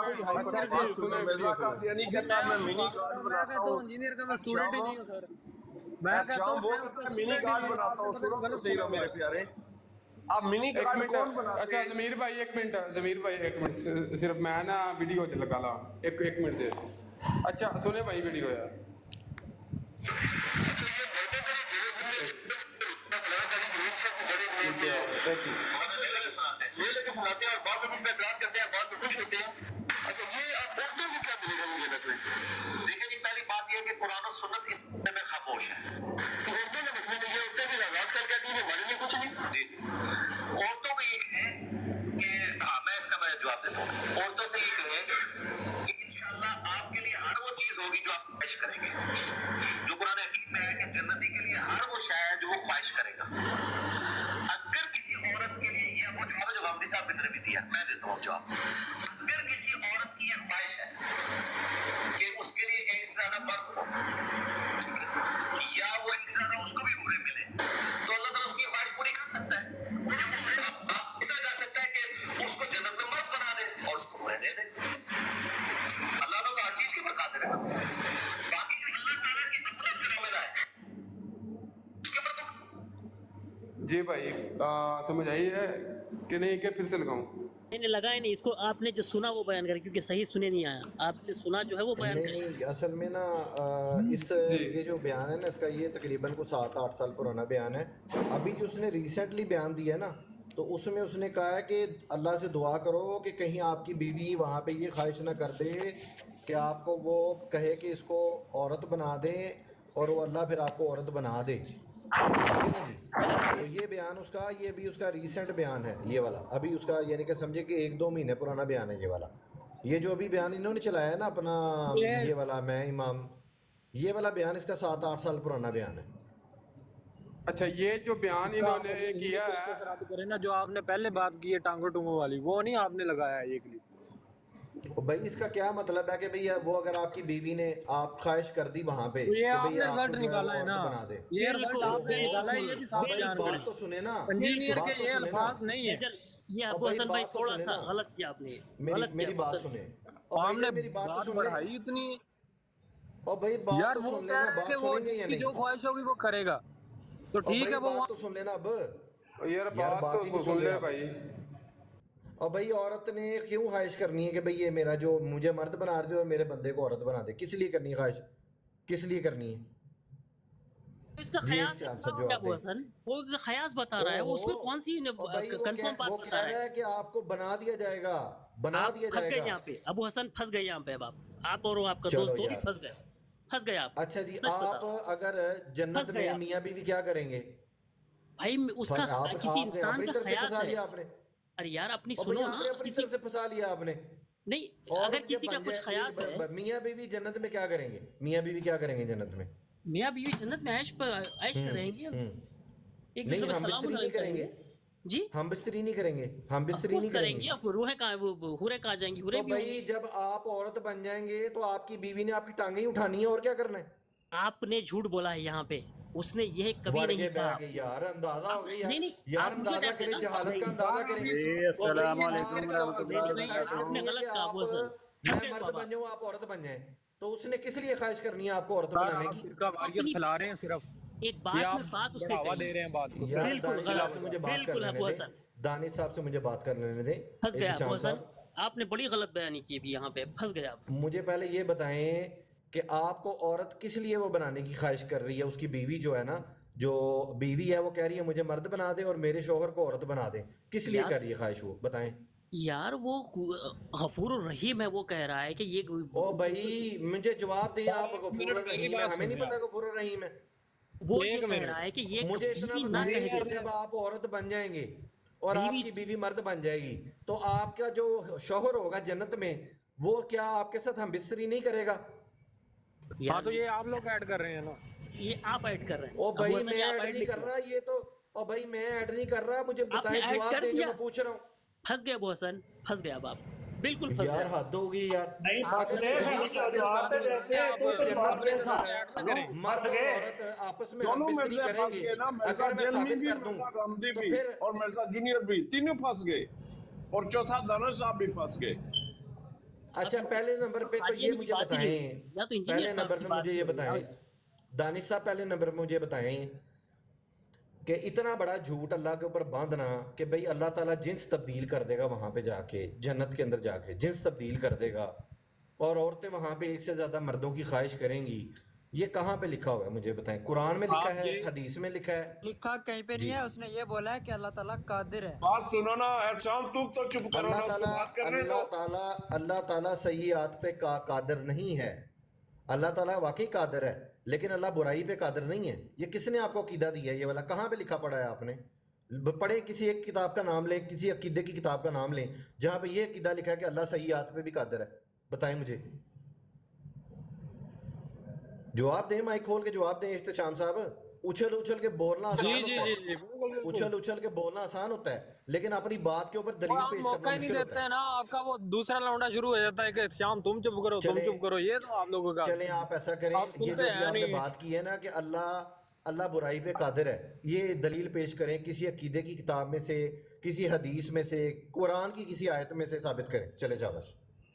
इंजीनियर का मैं स्टूडेंट ही नहीं हूँ सर। मैं कहता हूँ मिनी कार्ड बनाता हूँ, सुनो तो सही रहो मेरे प्यारे। अब मिनी कार्ड कौन बनाते अच्छा हैं? जमीर भाई एक मिनट, जमीर भाई एक मिनट, सिर्फ मैं ना वीडियो लगा ला, एक मिनट दे। अच्छा सुने भाई वीडियो यार। ये लेके सुनाते हैं और बाद में कुछ में प्लान करते हैं, बाद में खुश होते हैं। अच्छा ये आप देखते हैं क्या मिलेगा मुझे लगता है। देखिए जी पहली बात ये है कि कुरान और सुन्नत इस बारे में खामोश है। तो औरतों के मसले में ये होते हैं कि आजाद कर कहती है हमारे लिए कुछ नहीं। जी औरतों को ये कहें कि हाँ मैं इसका मैं जवाब देता हूँ। औरतों से ये कहें कि इंशाल्लाह आपके लिए हर वो चीज होगी जो आप ख्वाहिश करेंगे। जो कुरान हकीम में है कि जन्नती के लिए हर वो शय है जो वो ख्वाहिश करेगा। अगर किसी औरत के लिए ये वो जवाब है जो गांधी साहब ने भी दिया, मैं देता हूँ जवाब। अगर किसी औरत की ये ख्वाहिश है कि उसके लिए एक से ज्यादा मर्द हो या वो एक से ज्यादा उसको भी उम्र मिले, तो अल्लाह ताला उसकी ख्वाहिश पूरी कर सकता है। इतना कर सकता है कि उसको जन्नत में मर्द बना दे और उसको उम्र दे दे। अल्लाह तो हर चीज के ऊपर कादिर है। बाकी अल्लाह ताला की अपनी जिम्मेदारी है उसके ऊपर तो। जी भाई समझ आई है कि नहीं, कि फिर से लगाऊं? नहीं लगाए नहीं, इसको आपने जो सुना वो बयान करें, क्योंकि सही सुने नहीं आया। आपने सुना जो है वो बयान करें। नहीं असल में ना इस ये जो बयान है ना इसका, ये तकरीबन को 7-8 साल पुराना बयान है। अभी जो उसने रिसेंटली बयान दिया है ना, तो उसमें उसने कहा है कि अल्लाह से दुआ करो कि कहीं आपकी बीवी वहाँ पे ये ख्वाहिश ना कर दे कि आपको वो कहे कि इसको औरत बना दे और वो अल्लाह फिर आपको औरत बना दे। ठीक है ना जी। तो ये बयान उसका, ये भी उसका रीसेंट बयान है ये वाला, अभी उसका यानी कि समझे कि 1-2 महीने पुराना बयान है ये वाला। ये जो अभी बयान इन्होंने चलाया है ना अपना ये वाला मैं इमाम, ये वाला बयान इसका 7-8 साल पुराना बयान है। अच्छा ये जो बयान इन्होंने किया है ना, जो आपने पहले बात की है टांगो टूंगो वाली, वो नहीं आपने लगाया है ये क्लिप। भाई इसका क्या मतलब है कि भैया वो अगर आपकी बीवी ने आप ख्वाहिश कर दी वहां पे, तो ये तो आपने रिजल्ट निकाला है ना, बना दे। ये रिजल्ट आपने निकाला है, ये भी साफ बयान बात तो सुने ना, इंजीनियर के ये अल्फाज नहीं है। ये अबू हसन भाई थोड़ा सा गलत किया आपने, मेरी बात सुने। हमने मेरी बात तो सुन बढ़ाई इतनी। और भाई बात यार तो वो सुन कह लेना, रहे हैं कि बात वो सुनेंगे या जिसकी नहीं? जो ख्वाहिश होगी वो करेगा, तो ठीक है। वो बात तो सुन लेना अब यार, बात ही तो सुन ले भाई। और भाई औरत ने क्यों ख्वाहिश करनी है कि भाई ये मेरा जो मुझे मर्द बना दे और मेरे बंदे को औरत बना दे? किस लिए करनी है ख्वाहिश? किस लिए करनी है? इसका ख्यास अबू हसन, वो ख्यास बता रहा है, उसमें कौन सी कंफर्म बात बता रहा है कि आपको बना दिया जाएगा, बना दिया जाएगा। फंस गए यहाँ पे अबू हसन, फंस गए यहाँ पे। अब आप और आपका दोस्त भी फंस गए आप। अच्छा जी, आप अगर जन्नत में मियां बीवी क्या करेंगे भाई? उसका किसी इंसान का ख्यास है। आपने अरे यार अपनी सुनो ना, किसी से फंसा लिया आपने। नहीं, अगर किसी का कुछ ख्यास है, मियां बीवी जन्नत में क्या करेंगे? मियां बीवी क्या करेंगे जन्नत में? मियां बीवी जन्नत में ऐश से रहेंगे, एक दूसरे को सलाम नहीं करेंगे जी। हम बिस्तरी नहीं करेंगे, हम बिस्तरी नहीं करेंगे। अब रूहें कहाँ, हुरें कहाँ जाएंगी? हुरें भी भाई जब आप औरत बन जाएंगे तो आपकी बीवी ने आपकी टांगें उठानी है, और क्या करना है? आपने झूठ बोला है यहाँ पे, उसने ये कभी नहीं कहा यार। अंदाजा हो गया नहीं यार, अंदाजा करें, जहालत का अंदाजा करें। अस्सलाम वालेकुम। आपने गलत कहा अबू हसन। मैं मर्द बन जाऊं आप औरत बन जाए, तो उसने किस लिए ख्वाहिश करनी है आपको औरत बनाने की? फैला रहे हैं सिर्फ एक बात उसने कही, दे रहे हैं बात को। बिल्कुल गलत, मुझे बात बिल्कुल अबू हसन। दानिश साहब से मुझे बात कर लेने दें। फंस गया अबू हसन, आपने बड़ी गलत बयानी की भी यहाँ पे, फंस गया आप। मुझे पहले ये बताएं कि आपको औरत किस लिए वो बनाने की ख्वाहिश कर रही है? उसकी बीवी जो है ना, जो बीवी है वो कह रही है मुझे मर्द बना दे और मेरे शोहर को औरत बना दे। किस लिए कर रही है ख्वाहिश, वो बताएं यार। वो गफूर रहीम है, वो कह रहा है कि ये ओ भाई मुझे जवाब दें आप। गफूर रहीम है, हमें नहीं पता गफूर रहीम है। वो ये कह रहा है कि ये मुझे इतना बताइए, जब आप औरत बन जाएंगे और आपकी बीवी मर्द बन जाएगी, तो आपका जो शौहर होगा जन्नत में, वो क्या आपके साथ हम बिस्तरी नहीं करेगा? हाँ तो ये आप लोग ऐड कर रहे हैं ना, ये आप ऐड कर रहे हैं। ओ भाई अबू हसन, मैं ये आप ऐड ऐड नहीं कर रहा, ये तो ओ भाई मैं ऐड नहीं कर रहा, मुझे आपने बताएं, ऐड जवाब कर दें जो दिया। मैं पूछ रहा हूँ। फंस गए अबू हसन, फंस गए अब आप, बिल्कुल फंस यार गए। हद होगी यार। नहीं अगर फंस गए, सही हम साबित जवाब कर तो दूं, देते हैं, तू तो जवाब दे सा मर्द फंस और गए। औरत आपस में हम दोनों बिस्तरी मिर्जा फंस करेंगे, गए ना, मिर्जा अगर मैं जलमी साबित भी, कर दूं मिर्जा गामदी तो भी फिर और मिर्जा जूनियर भी, तीनों फंस गए, और चौथा दानिश साहब भी फंस गए। अच्छा पहले नंबर पे तो ये मुझे बताएं, या तो इंजीनियर पहले साहब नंबर की पे बात मुझे ये हो रही बताएं, दानिश साहब पहले नंबर पे मुझे बताएं कि इतना बड़ा झूठ अल्लाह के ऊपर बांधना कि भाई अल्लाह ताला जिन्स तब्दील कर देगा वहां पे जाके, जन्नत के अंदर जाके जिन्स तब्दील कर देगा और औरतें वहां पे एक से ज्यादा मर्दों की ख्वाहिश करेंगी, ये कहाँ पे लिखा हुआ है मुझे बताएं? कुरान में लिखा है, हदीस में लिखा है? लिखा कहीं पे नहीं है, उसने ये बोला है कि अल्लाह ताला कादिर है। बात सुनो ना एहसान, तुम तो चुप करो ना, उसको बात करने दो। अल्लाह ताला सय्यात पे कादिर नहीं है, अल्लाह ताला वाकई कादिर है, लेकिन अल्लाह बुराई पे कादिर नहीं है। ये किसने आपको अकीदा दिया है? ये वाला कहाँ पे लिखा पड़ा है आपने? पढ़े, किसी एक किताब का नाम लें, किसी अकीदे की किताब का नाम लें जहाँ पे ये अकीदा लिखा है कि अल्लाह सय्यात पे भी कादिर है, बताएं मुझे। जवाब दें, माइक खोल के जवाब दें इस्तेशाम साहब। उछल उछल के बोलना आसान होता है, उछल उछल के बोलना आसान होता है, लेकिन अपनी बात के ऊपर दलील पेश करना मौका ही नहीं मुश्किल देते होता है। हैं ना, आपका वो दूसरा लौंडा शुरू हो जाता है कि शाम तुम चुप करो, तुम चुप करो, ये तो आप लोगों का। चलें आप ऐसा करें, ये जो भी आपने बात की है ना कि अल्लाह बुराई पे कादिर है, ये दलील पेश करें किसी अकीदे की किताब में से, किसी हदीस में से, कुरान की किसी आयत में से साबित करें। चले शाबाश।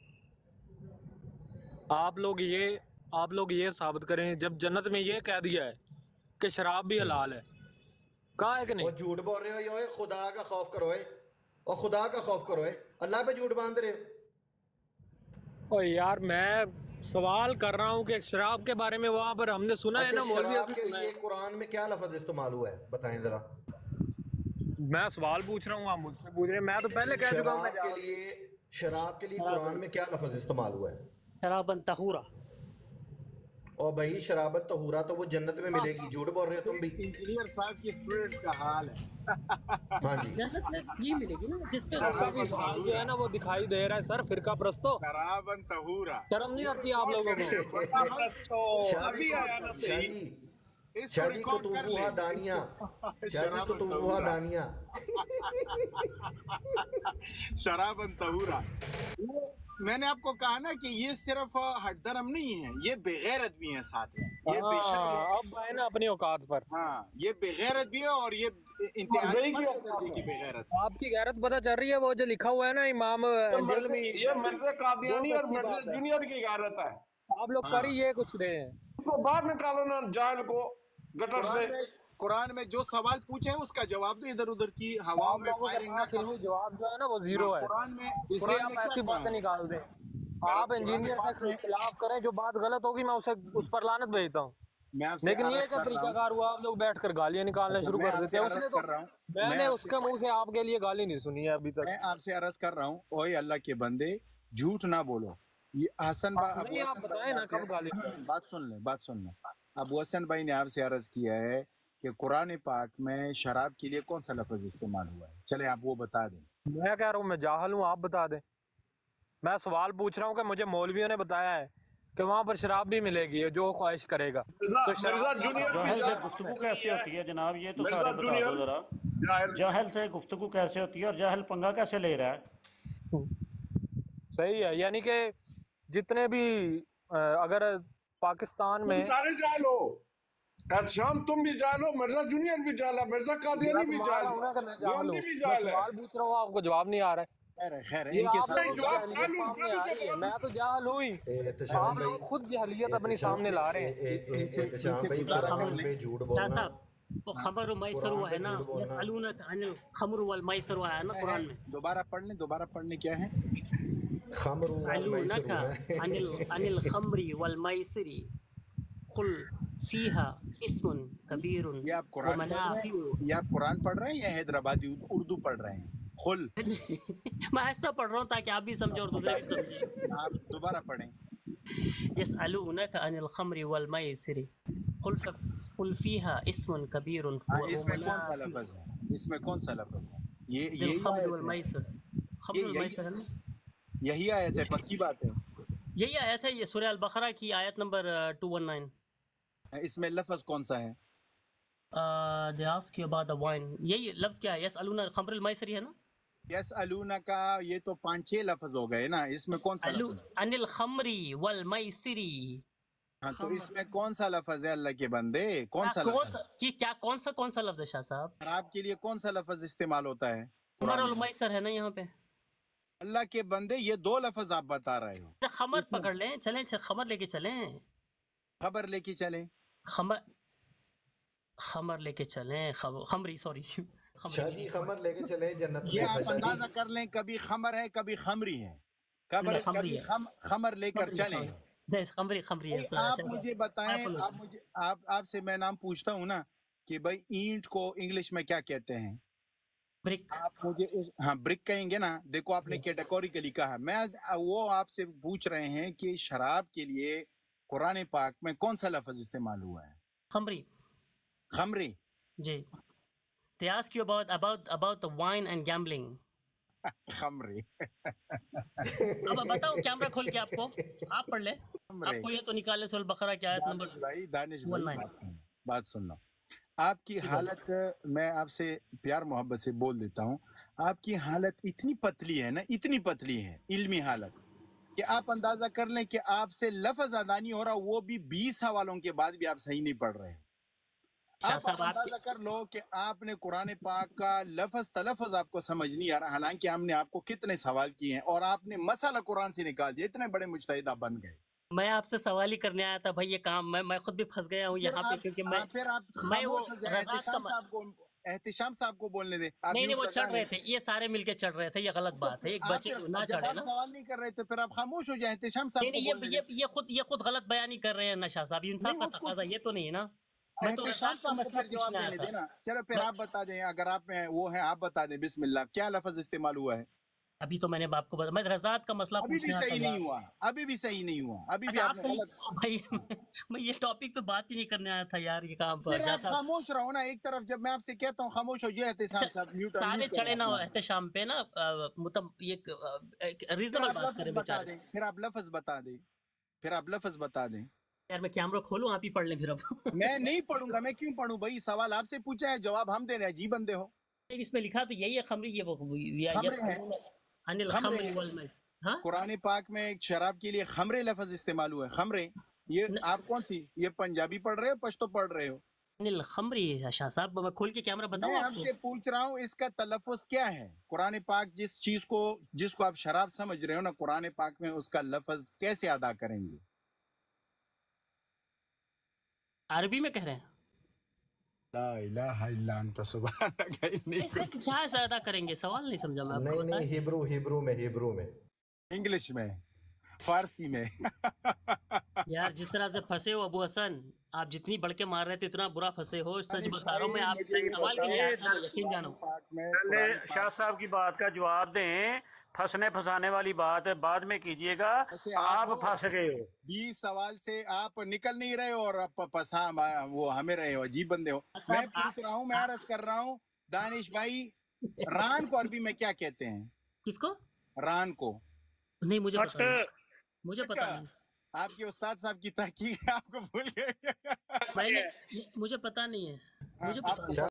आप लोग ये साबित करें जब जन्नत में ये कह दिया है कि शराब भी हलाल है, कहा है कि नहीं? वो झूठ बोल रहे हो यो, खुदा का खौफ करो, और खुदा का खौफ करो, अल्लाह पे झूठ बांध रहे हो। ओ यार मैं सवाल कर रहा हूँ कि शराब के बारे में वहाँ पर हमने सुना है ना, मौलवी शराब के लिए कुरान में क्या लफ्ज इस्तेमाल हुआ है बताएं जरा। मैं सवाल पूछ रहा हूँ, आप मुझसे पूछ रहे हैं, मैं तो पहले कह चुका हूँ। शराब के लिए कुरान में क्या लफ्ज इस्तेमाल हुआ है? शराबन तहूरा। और भाई शराबत तहूरा तो वो जन्नत में मिलेगी, झूठ बोल रहे हो तुम भी। इंजीनियर साहब की स्टूडेंट्स का हाल है। हाँ जी, जन्नत में फ्री मिलेगी ना, जिस पे जो है ना वो दिखाई दे रहा है सर, फिरका प्रस्तो। शराबन तहूरा, शर्म नहीं आती आप लोगों को? अभी आया ना सही। शादी को तू हुआ दानिया, शादी को तू हुआ दानिया। शराबन तहूरा, मैंने आपको कहा ना कि ये सिर्फ हटधर्म नहीं है, ये बेगैरत भी है साथ में। ये बेशर्म अब है ना अपनी औकात पर। हाँ, ये बेगैरत भी है और ये इंतहाई की बेगैरत। आपकी गैरत पता चल रही है, वो जो लिखा हुआ है ना इमाम ये मिर्जा कादियानी और मिर्जा जूनियर की गैरत है। आप लोग कर ही ये कुछ रहे हैं, उसको बाहर निकालो ना जाहिल को गटर से। कुरान में जो सवाल पूछे हैं उसका जवाब दो, इधर उधर की हवाओं में फायरिंग ना करो। जवाब जो है ना वो जीरो है, कुरान में इसलिए आप ऐसी बातें निकाल दें। आप इंजीनियर से खिलाफ करें, जो बात गलत होगी मैं उस पर लानत भेजता हूँ। लेकिन ये क्या तरीकाकार हुआ, आप लोग बैठकर गालियां निकालना शुरू कर देते हैं। उसने तो मैंने उसके मुंह से आपके लिए गाली नहीं सुनी है अभी तक। मैं आपसे अर्ज कर रहा हूँ, ओए अल्लाह के बंदे झूठ ना बोलो। ये हसन भाई, आप बताएं ना कब गाली। बात सुन ले। अबू हसन भाई ने आपसे अर्ज किया है कि कुरान पाक में शराब के लिए कौन सा लफ्ज इस्तेमाल हुआ है, चले आप वो बता दें। मैं कह रहा हूँ मैं जाहिल हूँ, आप बता दें। मैं सवाल पूछ रहा हूँ कि मुझे मौलवियों ने बताया है कि वहाँ पर शराब भी मिलेगी, जो ख्वाहिश करेगा। तो जाहिल से गुफ्तगू कैसे होती है जनाब, ये तो सारे बता दो जरा। जाहिल से गुफ्तगू कैसे होती है और जाहिल पंगा कैसे ले रहा है? सही है, यानी कि जितने भी अगर पाकिस्तान में सारे जाहिल हो, शाम तुम भी जाहिल हो, मिर्जा जूनियर भी जाहिल है, मिर्जा कादियानी भी जाहिल है, गांधी भी जाहिल है। सवाल पूछ रहा हूँ, आपको जवाब नहीं आ रहा है। खैर इनके मैं तो जाहिल हुई, आप लोग खुद जहलियत अपनी सामने ला रहे हैं। खबर मैसर हुआ है ना, यसअलूनक अनिल खम्र वल मैसर हुआ है ना कुरान में। दोबारा पढ़ने क्या है? यसअलूनक अनिल खम्री वल मैसरी कुल फीहा इस्मुन कबीरुन व मनाफिउ। ये आप कुरान पढ़ रहे हैं या हैदराबादी उर्दू पढ़ रहे हैं? खुल मैं ऐसा पढ़ रहा हूँ ताकि आप भी समझो और दूसरे भी समझे। आप दोबारा पढ़ें। यसअलूनक अनिल खम्री वल मैसरी कुल फीहा इस्मुन कबीरुन। इसमें कौन सा लफ्ज है? इसमें कौन सा लफ्ज है? ये खम्र वल मैसर, खम्र वल मैसर है ना, यही आयत है, पक्की बात है। यही आयत है, ये सूरह अल बकरा की आयत नंबर 219। इसमें लफ्ज कौन सा है? They ask you about the wine, यही लफ्ज क्या है? यसअलूना खम्रुल मैसरी है ना? यसअलूना का ये तो 5-6 लफ्ज हो गए ना, इसमें कौन सा लफ्ज है? अनिल खम्री वल मैसरी। हाँ, तो इसमें कौन सा लफ्ज है अल्लाह के बंदे? कौन सा लफ्ज कि क्या कौन सा लफ्ज है शाह साहब? शराब के लिए कौन सा लफ्ज इस्तेमाल होता है? खमरुल मैसर है ना यहाँ पे। अल्लाह के बंदे ये 2 लफ्ज आप बता रहे हो। खमर पकड़ लें, चलें खमर लेके चलें, खबर लेके चलें, खमर लेके चलें, खमरी सॉरी शादी खमर लेके चले जन्नत में। ये आप अंदाजा कर लें, कभी खमर है कभी खमरी है, कभी खमर लेकर चलें। आप मुझे बताएं, आपसे मैं नाम पूछता हूँ ना कि भाई ईंट को इंग्लिश में क्या कहते हैं? ब्रिक। आप मुझे हाँ ब्रिक कहेंगे ना। देखो आपने कैटेगोरिकली कहा, मैं वो आपसे पूछ रहे हैं कि शराब के लिए कुरान पाक में कौन सा लफ्ज इस्तेमाल हुआ है? खमरी। खमरी जी। They ask you about the wine and gambling. खमरी। अब बताओ कैमरा खोल के आपको, आप पढ़ ले, आपको ये तो निकाले सूरह बकरा की आयत नंबर। दानिश भाई बात सुनना, आपकी हालत मैं आपसे प्यार मोहब्बत से बोल देता हूँ, आपकी हालत इतनी पतली है ना, इतनी पतली है इल्मी हालत कि आप अंदाजा कर लें कि आपसे लफ्ज अदा नहीं हो रहा, वो भी 20 हवालों के बाद भी आप सही नहीं पढ़ रहे। आप अंदाजा कर लो कि आपने कुरान पाक का लफ्ज तलफ़ुज़ आपको समझ नहीं आ रहा, हालांकि हमने आपको कितने सवाल किए हैं और आपने मसला कुरान से निकाल दिया, इतने बड़े मुज्तहिद आप बन गए। मैं आपसे सवाल ही करने आया था भाई, ये काम मैं खुद भी फंस गया हूँ यहाँ पे, क्योंकि मैं वो एहतिशाम साहब को बोलने दे। नहीं वो चढ़ रहे थे, ये सारे मिलके चढ़ रहे थे, ये गलत बात है, एक बच्चे ना चढ़े ना। सवाल नहीं कर रहे थे फिर आप खामोश हो जाए। एहतिशाम साहब ये खुद गलत बयानी कर रहे हैं ना शाह साहब, इंसाफ का तकाजा ये तो नहीं है ना। मैं तो मसला पूछने आया था। चलो फिर आप बता दें, अगर आप में वो है आप बता दें, बिस्मिल्लाह क्या लफ्ज इस्तेमाल हुआ है? अभी तो मैंने आपको बताया, मैं रज़ात का मसला पूछने आया था। अभी भी सही नहीं हुआ, अभी भी सही नहीं हुआ, अभी भी आप सही भाई। मैं ये टॉपिक पे बात ही नहीं करने आया था यार, ये काम पर खामोश रहो ना। एक तरफ जब मैं आपसे कहता हूँ खामोश हो, ये एहतिशाम साहब म्यूट सारे चढ़े ना हो एहतिशाम पे ना, मतलब ये रीजनेबल बात करें बेचारे। फिर आप लफ्ज बता दें, फिर आप लफ्ज बता दें। यार मैं कैमरा खोलूं, आप ही पढ़ लें फिर। अब मैं नहीं पढ़ूंगा, मैं क्यों पढ़ूं भाई? सवाल आपसे पूछा है, जवाब हम दे रहे हैं, जी बंदे हो। इसमें लिखा तो यही है खमरी, ये वो अनिल खमरी वल मैस। हाँ, कुरान पाक में शराब के लिए खमरे लफ्ज इस्तेमाल हुआ है, खमरे। ये आप कौन सी, ये पंजाबी पढ़ रहे हो पश्तो पढ़ रहे हो? अनिल खमरी शाह साहब, मैं खोल के कैमरा बताऊं मैं आपसे पूछ रहा हूँ इसका तलफ़ुज़ क्या है? कुरान पाक जिस चीज को, जिसको आप शराब समझ रहे हो ना, कुरान पाक में उसका लफ्ज कैसे अदा करेंगे? अरबी में कह रहे हैं। ला इलाहा इल्ला अंता सुब्हानक इन्नी। ऐसे क्या अदा करेंगे? सवाल नहीं समझा मैं आपको। नहीं हिब्रू में, इंग्लिश में, फारसी में। यार जिस तरह से फंसे हो अबू हसन, आप जितनी बढ़ के मार रहे थे उतना बुरा फंसे हो। सच बता रहा हूँ मैं, आप सवाल के लिए आया था, यकीन जानो। पहले शाह साहब की बात का जवाब दें, फंसने फंसाने वाली बात बाद में कीजिएगा, आप फंस गए हो। 20 सवाल से आप निकल नहीं रहे हो और फंसा वो हमें रहे हो, अजीब बंदे हो। मैं पूछ रहा हूँ, मैं अर्ज कर रहा हूँ दानिश भाई, रान को अरबी में क्या कहते हैं? किसको? रान को? नहीं मुझे पता नहीं। आपके उस्ताद साहब की तहकीक आपको भूल गए। मुझे पता नहीं है, मुझे पता नहीं।